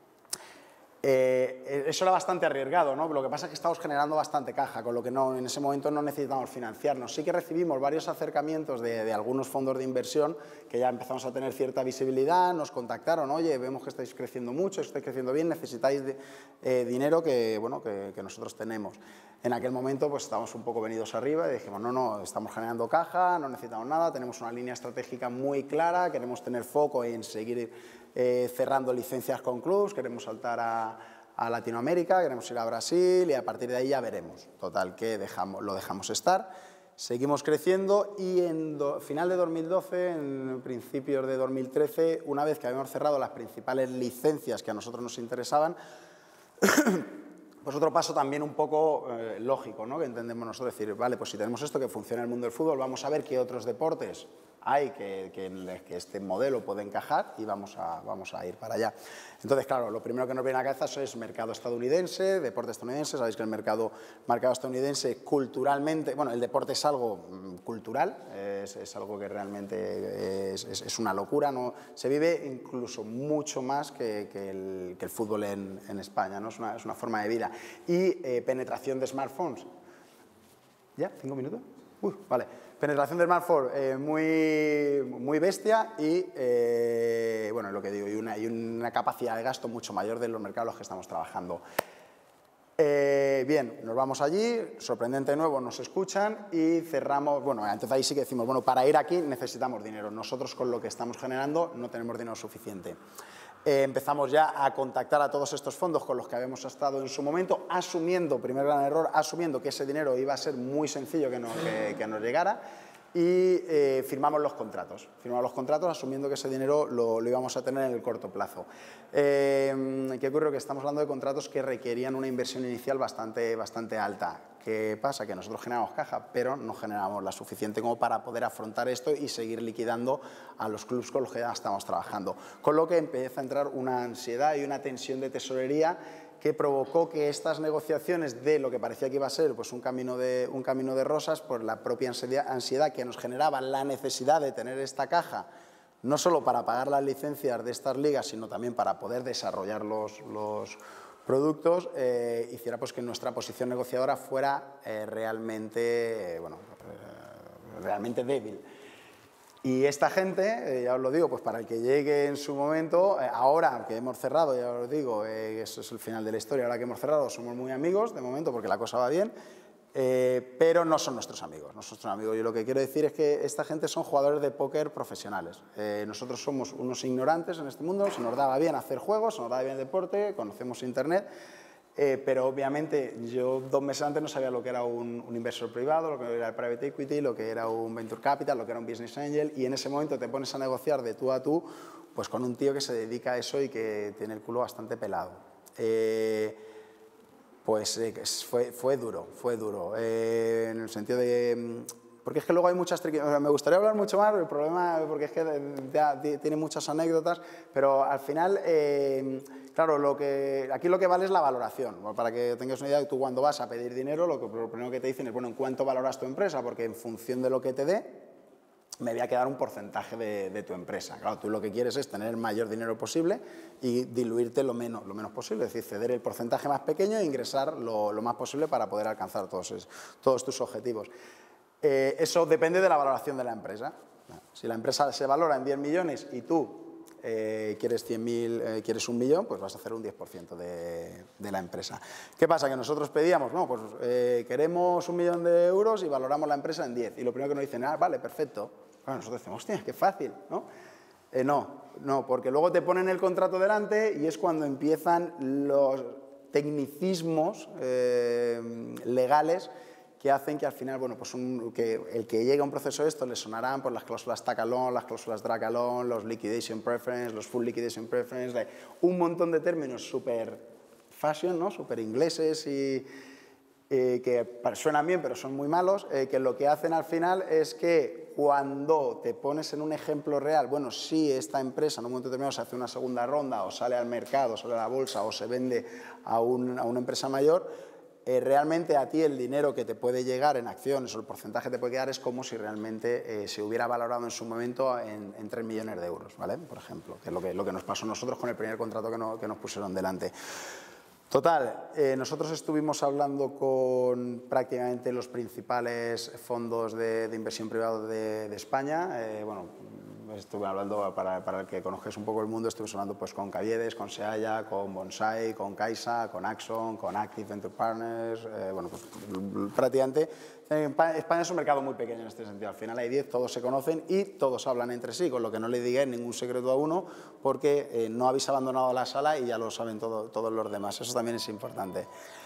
Eh, eso era bastante arriesgado, ¿no? Lo que pasa es que estamos generando bastante caja, con lo que no, en ese momento no necesitamos financiarnos. Sí que recibimos varios acercamientos de, de algunos fondos de inversión, que ya empezamos a tener cierta visibilidad, nos contactaron, oye, vemos que estáis creciendo mucho, estáis creciendo bien, necesitáis de, eh, dinero que, bueno, que, que nosotros tenemos. En aquel momento pues estábamos un poco venidos arriba y dijimos, no, no, estamos generando caja, no necesitamos nada, tenemos una línea estratégica muy clara, queremos tener foco en seguir Eh, cerrando licencias con clubs, queremos saltar a, a Latinoamérica, queremos ir a Brasil, y a partir de ahí ya veremos. Total, que dejamos, lo dejamos estar, seguimos creciendo, y en do, final de dos mil doce, en principios de dos mil trece, una vez que habíamos cerrado las principales licencias que a nosotros nos interesaban, pues otro paso también un poco eh, lógico, ¿no?, que entendemos nosotros, decir, vale, pues si tenemos esto que funciona en el mundo del fútbol, vamos a ver qué otros deportes hay que, que, que este modelo puede encajar y vamos a, vamos a ir para allá. Entonces, claro, lo primero que nos viene a la cabeza es mercado estadounidense, deporte estadounidense. Sabéis que el mercado, mercado estadounidense culturalmente, bueno, el deporte es algo cultural, es, es algo que realmente es, es, es una locura, ¿no? Se vive incluso mucho más que, que, el, que el fútbol en, en España, ¿no? Es una, es una forma de vida. Y eh, penetración de smartphones. ¿Ya? ¿Cinco minutos? Uy, vale. Penetración de smartphone eh, muy, muy bestia y, eh, bueno, lo que digo, y una, y una capacidad de gasto mucho mayor de los mercados en los que estamos trabajando. Eh, bien, nos vamos allí, sorprendente de nuevo, nos escuchan y cerramos, bueno, entonces ahí sí que decimos, bueno, para ir aquí necesitamos dinero. Nosotros con lo que estamos generando no tenemos dinero suficiente. Eh, empezamos ya a contactar a todos estos fondos con los que habíamos estado en su momento, asumiendo, primer gran error, asumiendo que ese dinero iba a ser muy sencillo que nos, que, que nos llegara y eh, firmamos los contratos. Firmamos los contratos asumiendo que ese dinero lo, lo íbamos a tener en el corto plazo. Eh, ¿Qué ocurre? Que estamos hablando de contratos que requerían una inversión inicial bastante, bastante alta. ¿Qué pasa? Que nosotros generamos caja, pero no generamos la suficiente como para poder afrontar esto y seguir liquidando a los clubes con los que ya estamos trabajando. Con lo que empieza a entrar una ansiedad y una tensión de tesorería que provocó que estas negociaciones de lo que parecía que iba a ser pues un, camino de, un camino de rosas, por la propia ansiedad, ansiedad que nos generaba la necesidad de tener esta caja, no solo para pagar las licencias de estas ligas, sino también para poder desarrollar los, los productos, eh, hiciera pues que nuestra posición negociadora fuera eh, realmente, eh, bueno, eh, realmente débil. Y esta gente, eh, ya os lo digo, pues para el que llegue en su momento, eh, ahora que hemos cerrado, ya os digo, eh, eso es el final de la historia, ahora que hemos cerrado somos muy amigos de momento porque la cosa va bien, eh, pero no son nuestros amigos, no son nuestros amigos. Yo lo que quiero decir es que esta gente son jugadores de póker profesionales. Eh, nosotros somos unos ignorantes en este mundo, se nos daba bien hacer juegos, se nos daba bien el deporte, conocemos internet, Eh, pero obviamente yo dos meses antes no sabía lo que era un, un inversor privado, lo que era el private equity, lo que era un venture capital, lo que era un business angel, y en ese momento te pones a negociar de tú a tú pues con un tío que se dedica a eso y que tiene el culo bastante pelado. Eh, pues eh, fue, fue duro, fue duro, eh, en el sentido de... Porque es que luego hay muchas... Me gustaría hablar mucho más, el problema, porque es que ya tiene muchas anécdotas, pero al final, eh, claro, lo que, aquí lo que vale es la valoración. Para que tengas una idea, tú cuando vas a pedir dinero, lo, que, lo primero que te dicen es, bueno, ¿en cuánto valoras tu empresa? Porque en función de lo que te dé, me voy a quedar un porcentaje de, de tu empresa. Claro, tú lo que quieres es tener el mayor dinero posible y diluirte lo menos, lo menos posible, es decir, ceder el porcentaje más pequeño e ingresar lo, lo más posible para poder alcanzar todos, todos tus objetivos. Eh, eso depende de la valoración de la empresa. Si la empresa se valora en diez millones y tú eh, quieres, cien mil, eh, quieres un millón, pues vas a hacer un diez por ciento de, de la empresa. ¿Qué pasa? Que nosotros pedíamos, no, pues eh, queremos un millón de euros y valoramos la empresa en diez. Y lo primero que nos dicen, ah, vale, perfecto. Bueno, nosotros decimos, hostia, qué fácil, ¿no? Eh, no, no, porque luego te ponen el contrato delante y es cuando empiezan los tecnicismos eh, legales que hacen que al final, bueno, pues un, que el que llegue a un proceso de esto le sonarán por las cláusulas tag-along, las cláusulas drag-along, los liquidation preference, los full liquidation preference, like, un montón de términos súper fashion, ¿no? Súper ingleses y eh, que suenan bien pero son muy malos, eh, que lo que hacen al final es que cuando te pones en un ejemplo real, bueno, si esta empresa en un momento determinado se hace una segunda ronda o sale al mercado, sale a la bolsa o se vende a, un, a una empresa mayor, Eh, realmente a ti el dinero que te puede llegar en acciones o el porcentaje que te puede quedar es como si realmente eh, se hubiera valorado en su momento en, en tres millones de euros, ¿vale? Por ejemplo, que es lo que, lo que nos pasó a nosotros con el primer contrato que, no, que nos pusieron delante. Total, eh, nosotros estuvimos hablando con prácticamente los principales fondos de, de inversión privada de, de España, eh, bueno, estuve hablando, para, para el que conozcáis un poco el mundo, estuve hablando pues, con Caviedes, con Seaya, con Bonsai, con Caixa, con Axon, con Active Venture Partners, eh, bueno, pues prácticamente España es un mercado muy pequeño en este sentido, al final hay diez, todos se conocen y todos hablan entre sí, con lo que no le digáis ningún secreto a uno porque eh, no habéis abandonado la sala y ya lo saben todo, todos los demás, eso también es importante.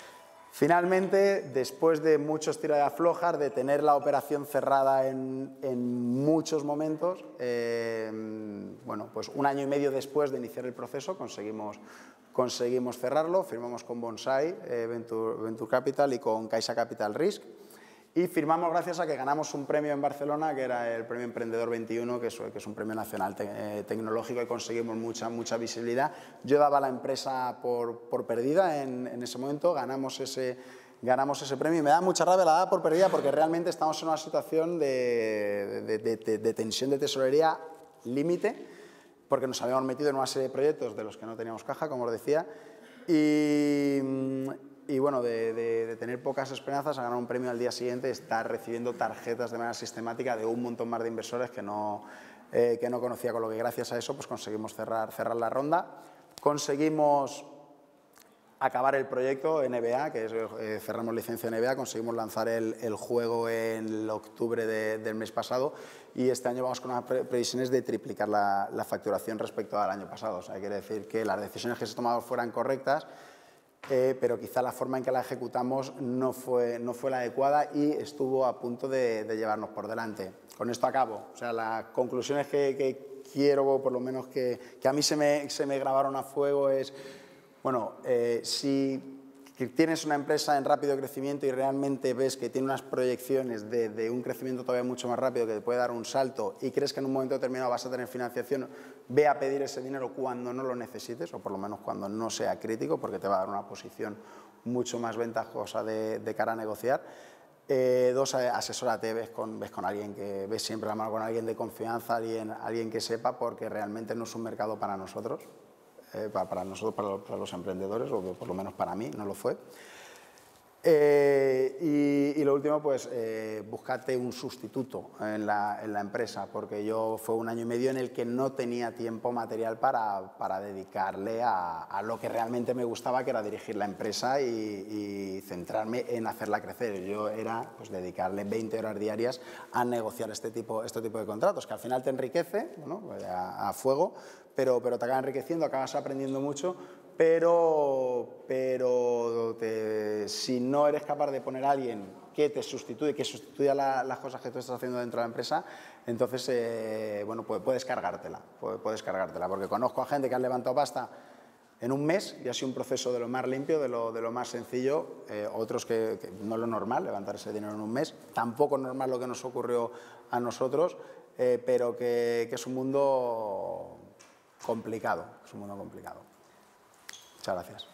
Finalmente, después de muchos tiros de aflojar, de tener la operación cerrada en, en muchos momentos, eh, bueno, pues un año y medio después de iniciar el proceso conseguimos, conseguimos cerrarlo, firmamos con Bonsai, eh, Venture, Venture Capital y con Caixa Capital Risk Y firmamos gracias a que ganamos un premio en Barcelona, que era el Premio Emprendedor veintiuno, que es, que es un premio nacional te, eh, tecnológico, y conseguimos mucha, mucha visibilidad. Yo daba la empresa por, por perdida en, en ese momento, ganamos ese, ganamos ese premio y me da mucha rabia la dada por perdida porque realmente estamos en una situación de, de, de, de, de tensión de tesorería límite, porque nos habíamos metido en una serie de proyectos de los que no teníamos caja, como os decía, y... Y bueno, de, de, de tener pocas esperanzas a ganar un premio al día siguiente, estar recibiendo tarjetas de manera sistemática de un montón más de inversores que no, eh, que no conocía, con lo que gracias a eso pues conseguimos cerrar, cerrar la ronda. Conseguimos acabar el proyecto N B A, que es, eh, cerramos licencia N B A, conseguimos lanzar el, el juego en octubre de, del mes pasado y este año vamos con unas pre previsiones de triplicar la, la facturación respecto al año pasado. O sea, quiere decir que las decisiones que se tomaron fueran correctas, Eh, pero quizá la forma en que la ejecutamos no fue, no fue la adecuada y estuvo a punto de, de llevarnos por delante. Con esto acabo. O sea, las conclusiones que, que quiero, por lo menos que, que a mí se me, se me grabaron a fuego es, bueno, eh, si tienes una empresa en rápido crecimiento y realmente ves que tiene unas proyecciones de, de un crecimiento todavía mucho más rápido, que te puede dar un salto y crees que en un momento determinado vas a tener financiación, ve a pedir ese dinero cuando no lo necesites, o por lo menos cuando no sea crítico, porque te va a dar una posición mucho más ventajosa de, de cara a negociar. Eh, dos, asesórate, ves con, ves con alguien que ves siempre la mano con alguien de confianza, alguien, alguien que sepa, porque realmente no es un mercado para nosotros. Eh, para, para nosotros, para, para los emprendedores, o por lo menos para mí, no lo fue. Eh, y, y lo último, pues, eh, búscate un sustituto en la, en la empresa, porque yo fue un año y medio en el que no tenía tiempo material para, para dedicarle a, a lo que realmente me gustaba, que era dirigir la empresa y, y centrarme en hacerla crecer. Yo era, pues, dedicarle veinte horas diarias a negociar este tipo, este tipo de contratos, que al final te enriquece, bueno, a, a fuego, pero, pero te acaba enriqueciendo, acabas aprendiendo mucho, pero, pero te, si no eres capaz de poner a alguien que te sustituye, que sustituya la, las cosas que tú estás haciendo dentro de la empresa, entonces, eh, bueno, puedes, puedes cargártela, puedes, puedes cargártela, porque conozco a gente que han levantado pasta en un mes y ha sido un proceso de lo más limpio, de lo, de lo más sencillo, eh, otros que, que no es lo normal, levantar ese dinero en un mes, tampoco es normal lo que nos ocurrió a nosotros, eh, pero que, que es un mundo complicado, es un mundo complicado. Muchas gracias.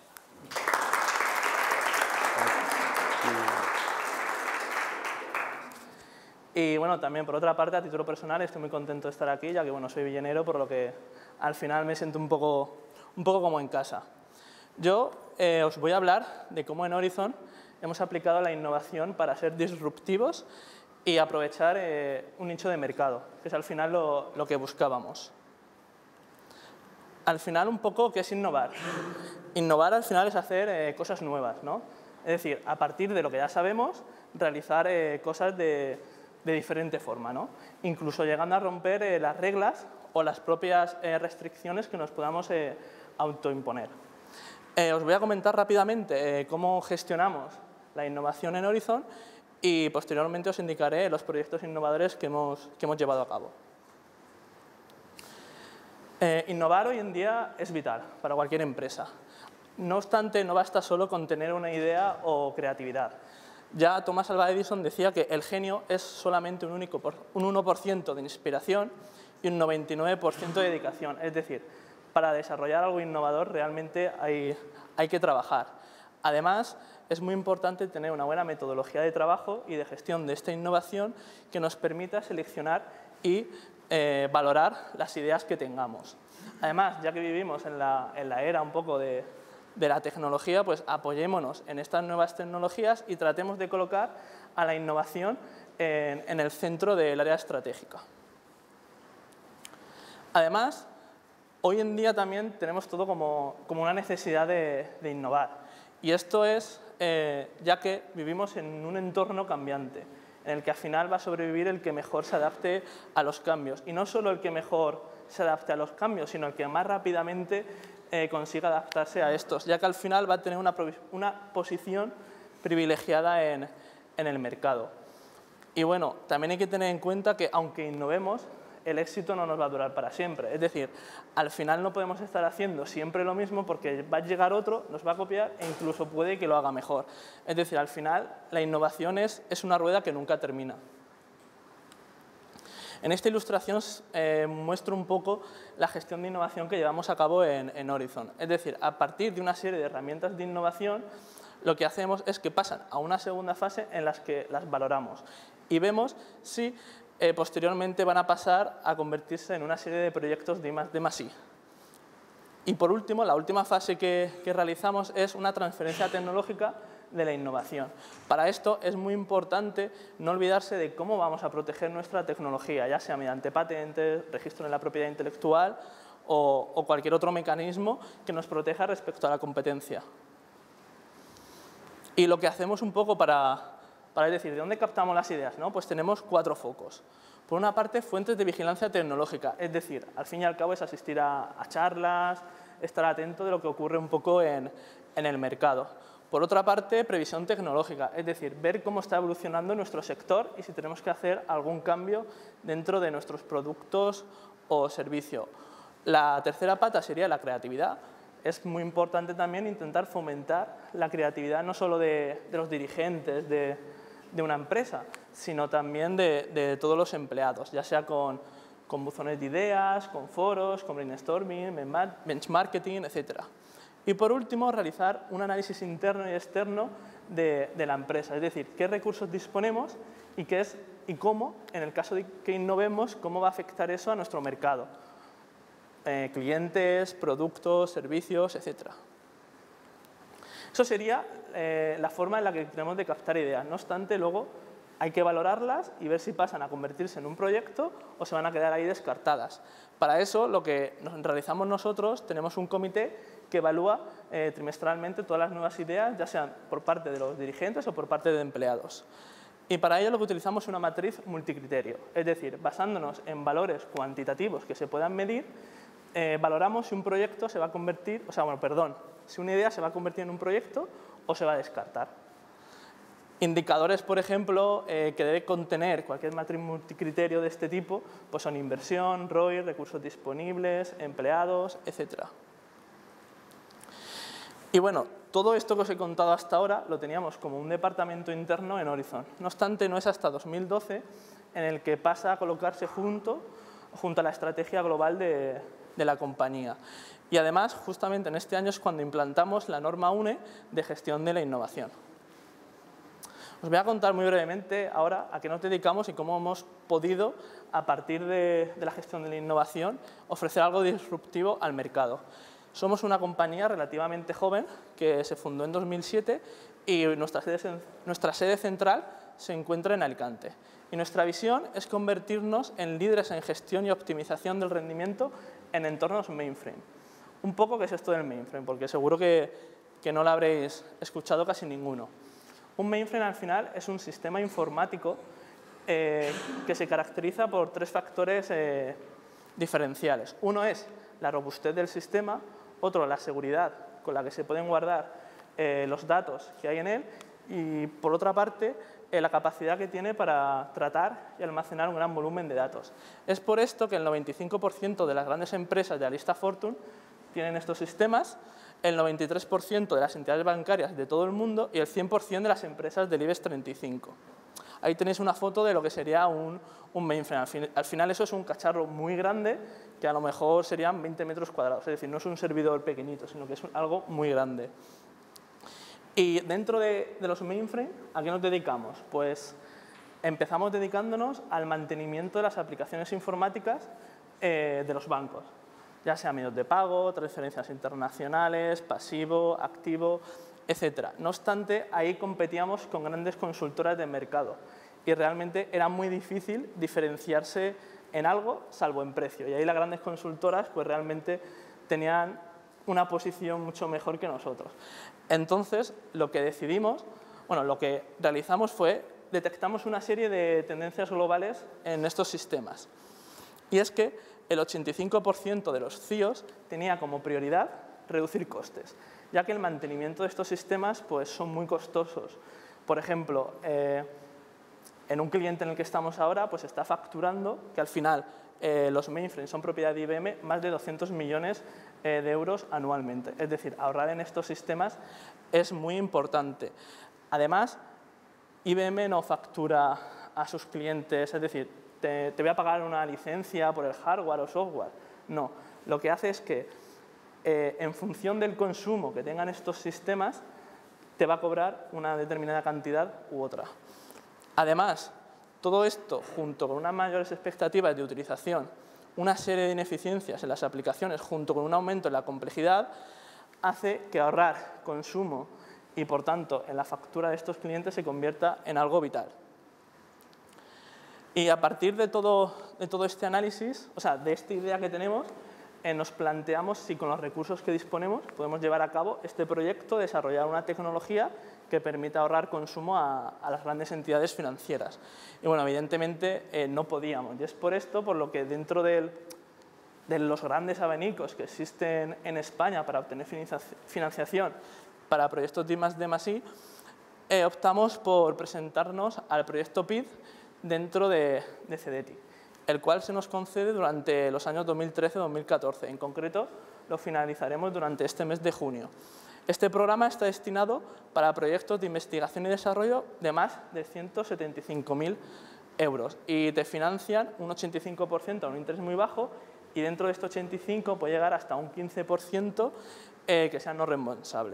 Y bueno, también por otra parte, a título personal, estoy muy contento de estar aquí, ya que bueno, soy villenero, por lo que al final me siento un poco, un poco como en casa. Yo eh, os voy a hablar de cómo en Horizon hemos aplicado la innovación para ser disruptivos y aprovechar eh, un nicho de mercado, que es al final lo, lo que buscábamos. Al final, un poco, ¿qué es innovar? Innovar al final es hacer eh, cosas nuevas, ¿no? Es decir, a partir de lo que ya sabemos, realizar eh, cosas de, de diferente forma, ¿no? Incluso llegando a romper eh, las reglas o las propias eh, restricciones que nos podamos eh, autoimponer. Eh, os voy a comentar rápidamente eh, cómo gestionamos la innovación en Horizon y posteriormente os indicaré los proyectos innovadores que hemos, que hemos llevado a cabo. Eh, innovar hoy en día es vital para cualquier empresa. No obstante, no basta solo con tener una idea o creatividad. Ya Thomas Alva Edison decía que el genio es solamente un, único por, un uno por ciento de inspiración y un noventa y nueve por ciento de dedicación. Es decir, para desarrollar algo innovador realmente hay, hay que trabajar. Además, es muy importante tener una buena metodología de trabajo y de gestión de esta innovación que nos permita seleccionar y eh, valorar las ideas que tengamos. Además, ya que vivimos en la, en la era un poco de, de la tecnología, pues apoyémonos en estas nuevas tecnologías y tratemos de colocar a la innovación en, en el centro del área estratégica. Además, hoy en día también tenemos todo como, como una necesidad de, de innovar. Y esto es eh, ya que vivimos en un entorno cambiante, en el que al final va a sobrevivir el que mejor se adapte a los cambios. Y no solo el que mejor se adapte a los cambios, sino el que más rápidamente eh, consiga adaptarse a estos, ya que al final va a tener una, una posición privilegiada en, en el mercado. Y bueno, también hay que tener en cuenta que aunque innovemos, el éxito no nos va a durar para siempre. Es decir, al final no podemos estar haciendo siempre lo mismo porque va a llegar otro, nos va a copiar e incluso puede que lo haga mejor. Es decir, al final la innovación es, es una rueda que nunca termina. En esta ilustración eh, muestro un poco la gestión de innovación que llevamos a cabo en, en Horizon. Es decir, a partir de una serie de herramientas de innovación, lo que hacemos es que pasan a una segunda fase en la que las valoramos y vemos si eh, posteriormente van a pasar a convertirse en una serie de proyectos de I más D más I. Y por último, la última fase que, que realizamos es una transferencia tecnológica de la innovación. Para esto es muy importante no olvidarse de cómo vamos a proteger nuestra tecnología, ya sea mediante patentes, registro en la propiedad intelectual o, o cualquier otro mecanismo que nos proteja respecto a la competencia. Y lo que hacemos un poco para, para decir, ¿de dónde captamos las ideas? ¿No? Pues tenemos cuatro focos. Por una parte, fuentes de vigilancia tecnológica, es decir, al fin y al cabo es asistir a, a charlas, estar atento de lo que ocurre un poco en, en el mercado. Por otra parte, previsión tecnológica, es decir, ver cómo está evolucionando nuestro sector y si tenemos que hacer algún cambio dentro de nuestros productos o servicios. La tercera pata sería la creatividad. Es muy importante también intentar fomentar la creatividad no solo de, de los dirigentes de, de una empresa, sino también de, de todos los empleados, ya sea con, con buzones de ideas, con foros, con brainstorming, benchmarking, etcétera. Y por último, realizar un análisis interno y externo de, de la empresa, es decir, qué recursos disponemos y, qué es, y cómo, en el caso de que innovemos, cómo va a afectar eso a nuestro mercado. Eh, clientes, productos, servicios, etcétera. Eso sería eh, la forma en la que tenemos de captar ideas. No obstante, luego hay que valorarlas y ver si pasan a convertirse en un proyecto o se van a quedar ahí descartadas. Para eso, lo que realizamos nosotros, tenemos un comité que evalúa eh, trimestralmente todas las nuevas ideas, ya sean por parte de los dirigentes o por parte de empleados. Y para ello lo que utilizamos es una matriz multicriterio, es decir, basándonos en valores cuantitativos que se puedan medir, eh, valoramos si un proyecto se va a convertir, o sea, bueno, perdón, si una idea se va a convertir en un proyecto o se va a descartar. Indicadores, por ejemplo, eh, que debe contener cualquier matriz multicriterio de este tipo, pues son inversión, R O I, recursos disponibles, empleados, etcétera. Y bueno, todo esto que os he contado hasta ahora lo teníamos como un departamento interno en Horizon. No obstante, no es hasta dos mil doce en el que pasa a colocarse junto, junto a la estrategia global de, de la compañía. Y además, justamente en este año es cuando implantamos la norma U N E de gestión de la innovación. Os voy a contar muy brevemente ahora a qué nos dedicamos y cómo hemos podido, a partir de, de la gestión de la innovación, ofrecer algo disruptivo al mercado. Somos una compañía relativamente joven que se fundó en dos mil siete y nuestra sede, nuestra sede central se encuentra en Alicante. Y nuestra visión es convertirnos en líderes en gestión y optimización del rendimiento en entornos mainframe. Un poco qué es esto del mainframe, porque seguro que, que no lo habréis escuchado casi ninguno. Un mainframe al final es un sistema informático eh, que se caracteriza por tres factores eh, diferenciales. Uno es la robustez del sistema, otro la seguridad con la que se pueden guardar eh, los datos que hay en él y, por otra parte, eh, la capacidad que tiene para tratar y almacenar un gran volumen de datos. Es por esto que el noventa y cinco por ciento de las grandes empresas de la lista Fortune tienen estos sistemas, el noventa y tres por ciento de las entidades bancarias de todo el mundo y el cien por cien de las empresas del IBEX treinta y cinco. Ahí tenéis una foto de lo que sería un, un mainframe. Al, fin, al final eso es un cacharro muy grande que a lo mejor serían veinte metros cuadrados. Es decir, no es un servidor pequeñito, sino que es algo muy grande. Y dentro de, de los mainframe, ¿a qué nos dedicamos? Pues empezamos dedicándonos al mantenimiento de las aplicaciones informáticas eh, de los bancos, ya sea medios de pago, transferencias internacionales, pasivo, activo, etcétera. No obstante, ahí competíamos con grandes consultoras de mercado y realmente era muy difícil diferenciarse en algo, salvo en precio. Y ahí las grandes consultoras pues realmente tenían una posición mucho mejor que nosotros. Entonces, lo que decidimos, bueno, lo que realizamos fue detectamos una serie de tendencias globales en estos sistemas. Y es que el ochenta y cinco por ciento de los C I Os tenía como prioridad reducir costes, ya que el mantenimiento de estos sistemas pues, son muy costosos. Por ejemplo, eh, en un cliente en el que estamos ahora, pues está facturando que al final eh, los mainframes son propiedad de I B M, más de doscientos millones eh, de euros anualmente. Es decir, ahorrar en estos sistemas es muy importante. Además, I B M no factura a sus clientes, es decir, te, te voy a pagar una licencia por el hardware o software. No, lo que hace es que eh, en función del consumo que tengan estos sistemas, te va a cobrar una determinada cantidad u otra. Además, todo esto, junto con unas mayores expectativas de utilización, una serie de ineficiencias en las aplicaciones, junto con un aumento en la complejidad, hace que ahorrar consumo y, por tanto, en la factura de estos clientes se convierta en algo vital. Y a partir de todo, de todo este análisis, o sea, de esta idea que tenemos, eh, nos planteamos si con los recursos que disponemos podemos llevar a cabo este proyecto, desarrollar una tecnología que permita ahorrar consumo a, a las grandes entidades financieras. Y bueno, evidentemente eh, no podíamos, y es por esto por lo que dentro del, de los grandes abanicos que existen en España para obtener financiación para proyectos de I más D más I, eh, optamos por presentarnos al proyecto P I D dentro de, de CEDETI, el cual se nos concede durante los años dos mil trece a dos mil catorce. En concreto, lo finalizaremos durante este mes de junio. Este programa está destinado para proyectos de investigación y desarrollo de más de ciento setenta y cinco mil euros y te financian un ochenta y cinco por ciento a un interés muy bajo y dentro de este ochenta y cinco por ciento puede llegar hasta un quince por ciento eh, que sea no reembolsable.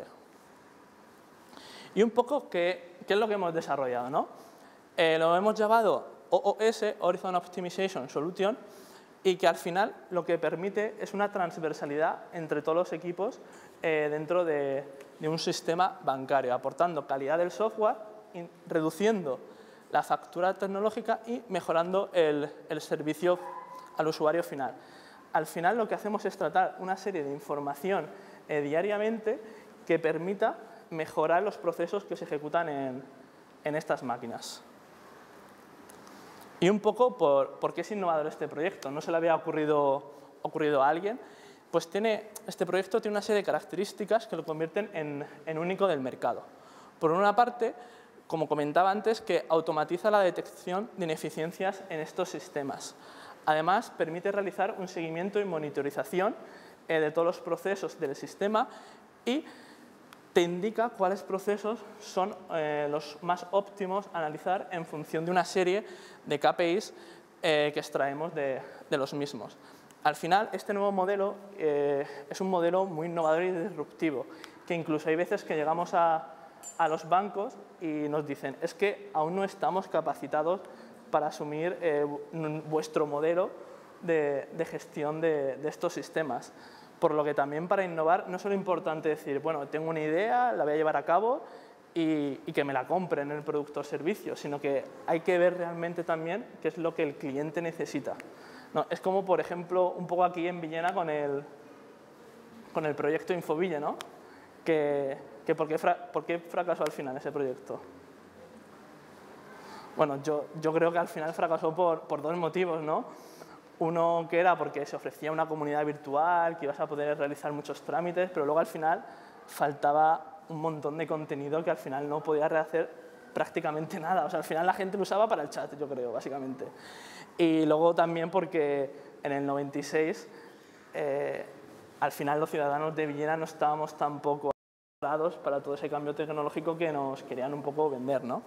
Y un poco, ¿qué, qué es lo que hemos desarrollado, ¿no? Eh, lo hemos llamado O O S, Horizon Optimization Solution, y que al final lo que permite es una transversalidad entre todos los equipos eh, dentro de, de un sistema bancario, aportando calidad del software, in, reduciendo la factura tecnológica y mejorando el, el servicio al usuario final. Al final lo que hacemos es tratar una serie de información eh, diariamente que permita mejorar los procesos que se ejecutan en, en estas máquinas. Y un poco por, por qué es innovador este proyecto. No se le había ocurrido, ocurrido a alguien. Pues tiene, este proyecto tiene una serie de características que lo convierten en, en único del mercado. Por una parte, como comentaba antes, que automatiza la detección de ineficiencias en estos sistemas. Además, permite realizar un seguimiento y monitorización eh, de todos los procesos del sistema y te indica cuáles procesos son eh, los más óptimos a analizar en función de una serie de K P Is eh, que extraemos de, de los mismos. Al final, este nuevo modelo eh, es un modelo muy innovador y disruptivo, que incluso hay veces que llegamos a, a los bancos y nos dicen es que aún no estamos capacitados para asumir eh, vuestro modelo de, de gestión de, de estos sistemas. Por lo que también para innovar no es solo importante decir, bueno, tengo una idea, la voy a llevar a cabo y, y que me la compren en el producto o servicio, sino que hay que ver realmente también qué es lo que el cliente necesita. No, es como, por ejemplo, un poco aquí en Villena con el, con el proyecto Infoville, ¿no? Que, que ¿por, qué fra, ¿Por qué fracasó al final ese proyecto? Bueno, yo, yo creo que al final fracasó por, por dos motivos, ¿no? Uno que era porque se ofrecía una comunidad virtual, que ibas a poder realizar muchos trámites, pero luego al final faltaba un montón de contenido que al final no podía rehacer prácticamente nada. O sea, al final la gente lo usaba para el chat, yo creo, básicamente. Y luego también porque en el noventa y seis, eh, al final los ciudadanos de Villena no estábamos tampoco preparados para todo ese cambio tecnológico que nos querían un poco vender, ¿no?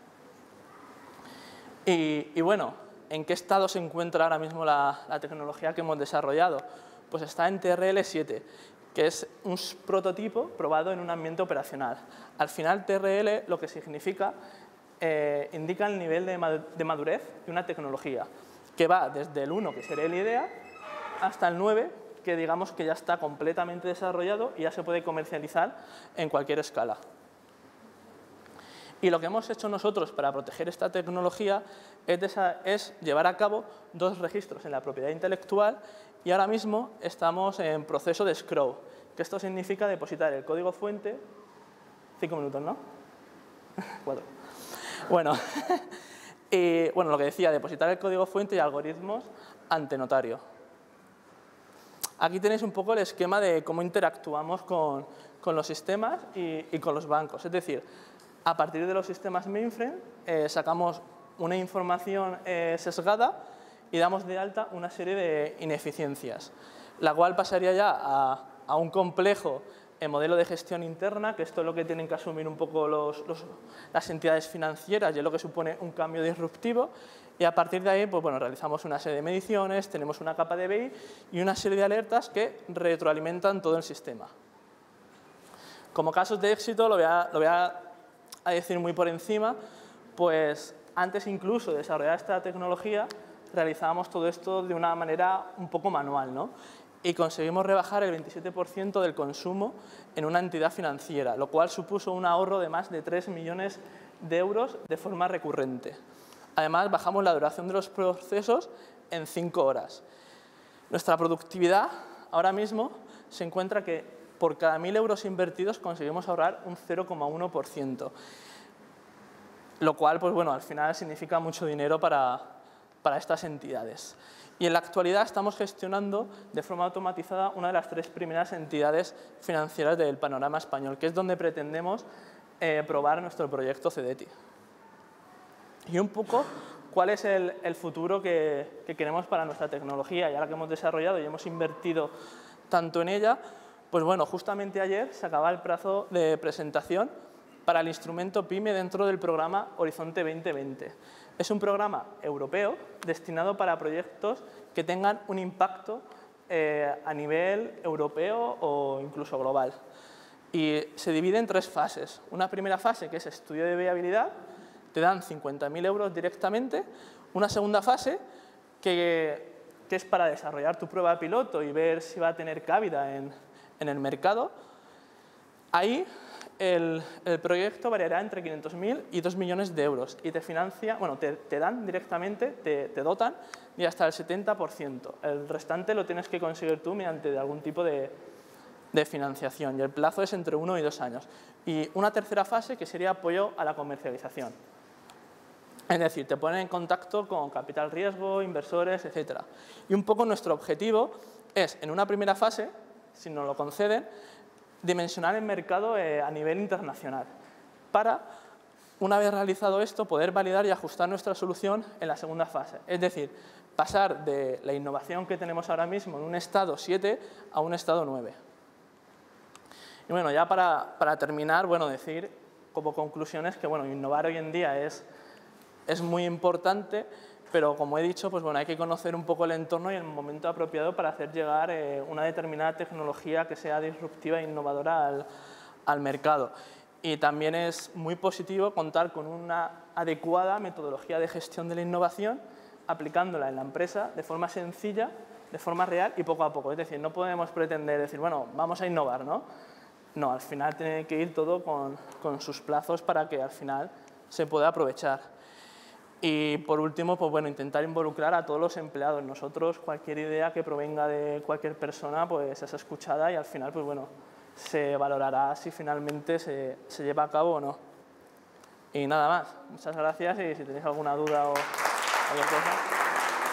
Y, y bueno, ¿en qué estado se encuentra ahora mismo la, la tecnología que hemos desarrollado? Pues está en T R L siete, que es un prototipo probado en un ambiente operacional. Al final, T R L lo que significa, eh, indica el nivel de madurez de una tecnología, que va desde el uno, que sería la idea, hasta el nueve, que digamos que ya está completamente desarrollado y ya se puede comercializar en cualquier escala. Y lo que hemos hecho nosotros para proteger esta tecnología es, esa, es llevar a cabo dos registros en la propiedad intelectual y ahora mismo estamos en proceso de scroll, que esto significa depositar el código fuente, cinco minutos, ¿no? Cuatro. Bueno, y, bueno, lo que decía, depositar el código fuente y algoritmos ante notario. Aquí tenéis un poco el esquema de cómo interactuamos con, con los sistemas y, y con los bancos, es decir, a partir de los sistemas mainframe eh, sacamos una información eh, sesgada y damos de alta una serie de ineficiencias, la cual pasaría ya a, a un complejo en modelo de gestión interna, que esto es lo que tienen que asumir un poco los, los, las entidades financieras y es lo que supone un cambio disruptivo, y a partir de ahí pues, bueno, realizamos una serie de mediciones, tenemos una capa de B I y una serie de alertas que retroalimentan todo el sistema. Como casos de éxito, lo voy a, lo voy a, a decir muy por encima, pues antes incluso de desarrollar esta tecnología, realizábamos todo esto de una manera un poco manual, ¿no? Y conseguimos rebajar el veintisiete por ciento del consumo en una entidad financiera, lo cual supuso un ahorro de más de tres millones de euros de forma recurrente. Además, bajamos la duración de los procesos en cinco horas. Nuestra productividad ahora mismo se encuentra que por cada mil euros invertidos conseguimos ahorrar un cero coma uno por ciento, lo cual pues, bueno, al final significa mucho dinero para, para estas entidades. Y en la actualidad estamos gestionando de forma automatizada una de las tres primeras entidades financieras del panorama español, que es donde pretendemos eh, probar nuestro proyecto Cedeti. Y un poco cuál es el, el futuro que, que queremos para nuestra tecnología, ya la que hemos desarrollado y hemos invertido tanto en ella. Pues bueno, justamente ayer se acaba el plazo de presentación para el instrumento PYME dentro del programa Horizonte veinte veinte. Es un programa europeo destinado para proyectos que tengan un impacto eh, a nivel europeo o incluso global. Y se divide en tres fases. Una primera fase, que es estudio de viabilidad, te dan cincuenta mil euros directamente. Una segunda fase, que, que es para desarrollar tu prueba piloto y ver si va a tener cabida en, en el mercado. Ahí el, el proyecto variará entre quinientos mil y dos millones de euros y te financia, bueno, te, te dan directamente, te, te dotan y hasta el setenta por ciento. El restante lo tienes que conseguir tú mediante algún tipo de, de financiación y el plazo es entre uno y dos años. Y una tercera fase que sería apoyo a la comercialización. Es decir, te ponen en contacto con capital riesgo, inversores, etcétera. Y un poco nuestro objetivo es, en una primera fase, si nos lo conceden, dimensionar el mercado eh, a nivel internacional para, una vez realizado esto, poder validar y ajustar nuestra solución en la segunda fase. Es decir, pasar de la innovación que tenemos ahora mismo en un estado siete a un estado nueve. Y bueno, ya para, para terminar, bueno, decir como conclusiones que bueno, innovar hoy en día es, es muy importante, pero como he dicho, pues bueno, hay que conocer un poco el entorno y el momento apropiado para hacer llegar eh, una determinada tecnología que sea disruptiva e innovadora al, al mercado. Y también es muy positivo contar con una adecuada metodología de gestión de la innovación, aplicándola en la empresa de forma sencilla, de forma real y poco a poco. Es decir, no podemos pretender decir, bueno, vamos a innovar, ¿no? No, al final tiene que ir todo con, con sus plazos para que al final se pueda aprovechar. Y por último, pues bueno, intentar involucrar a todos los empleados. Nosotros, cualquier idea que provenga de cualquier persona, pues es escuchada y al final, pues bueno, se valorará si finalmente se, se lleva a cabo o no. Y nada más. Muchas gracias y si tenéis alguna duda o cualquier cosa.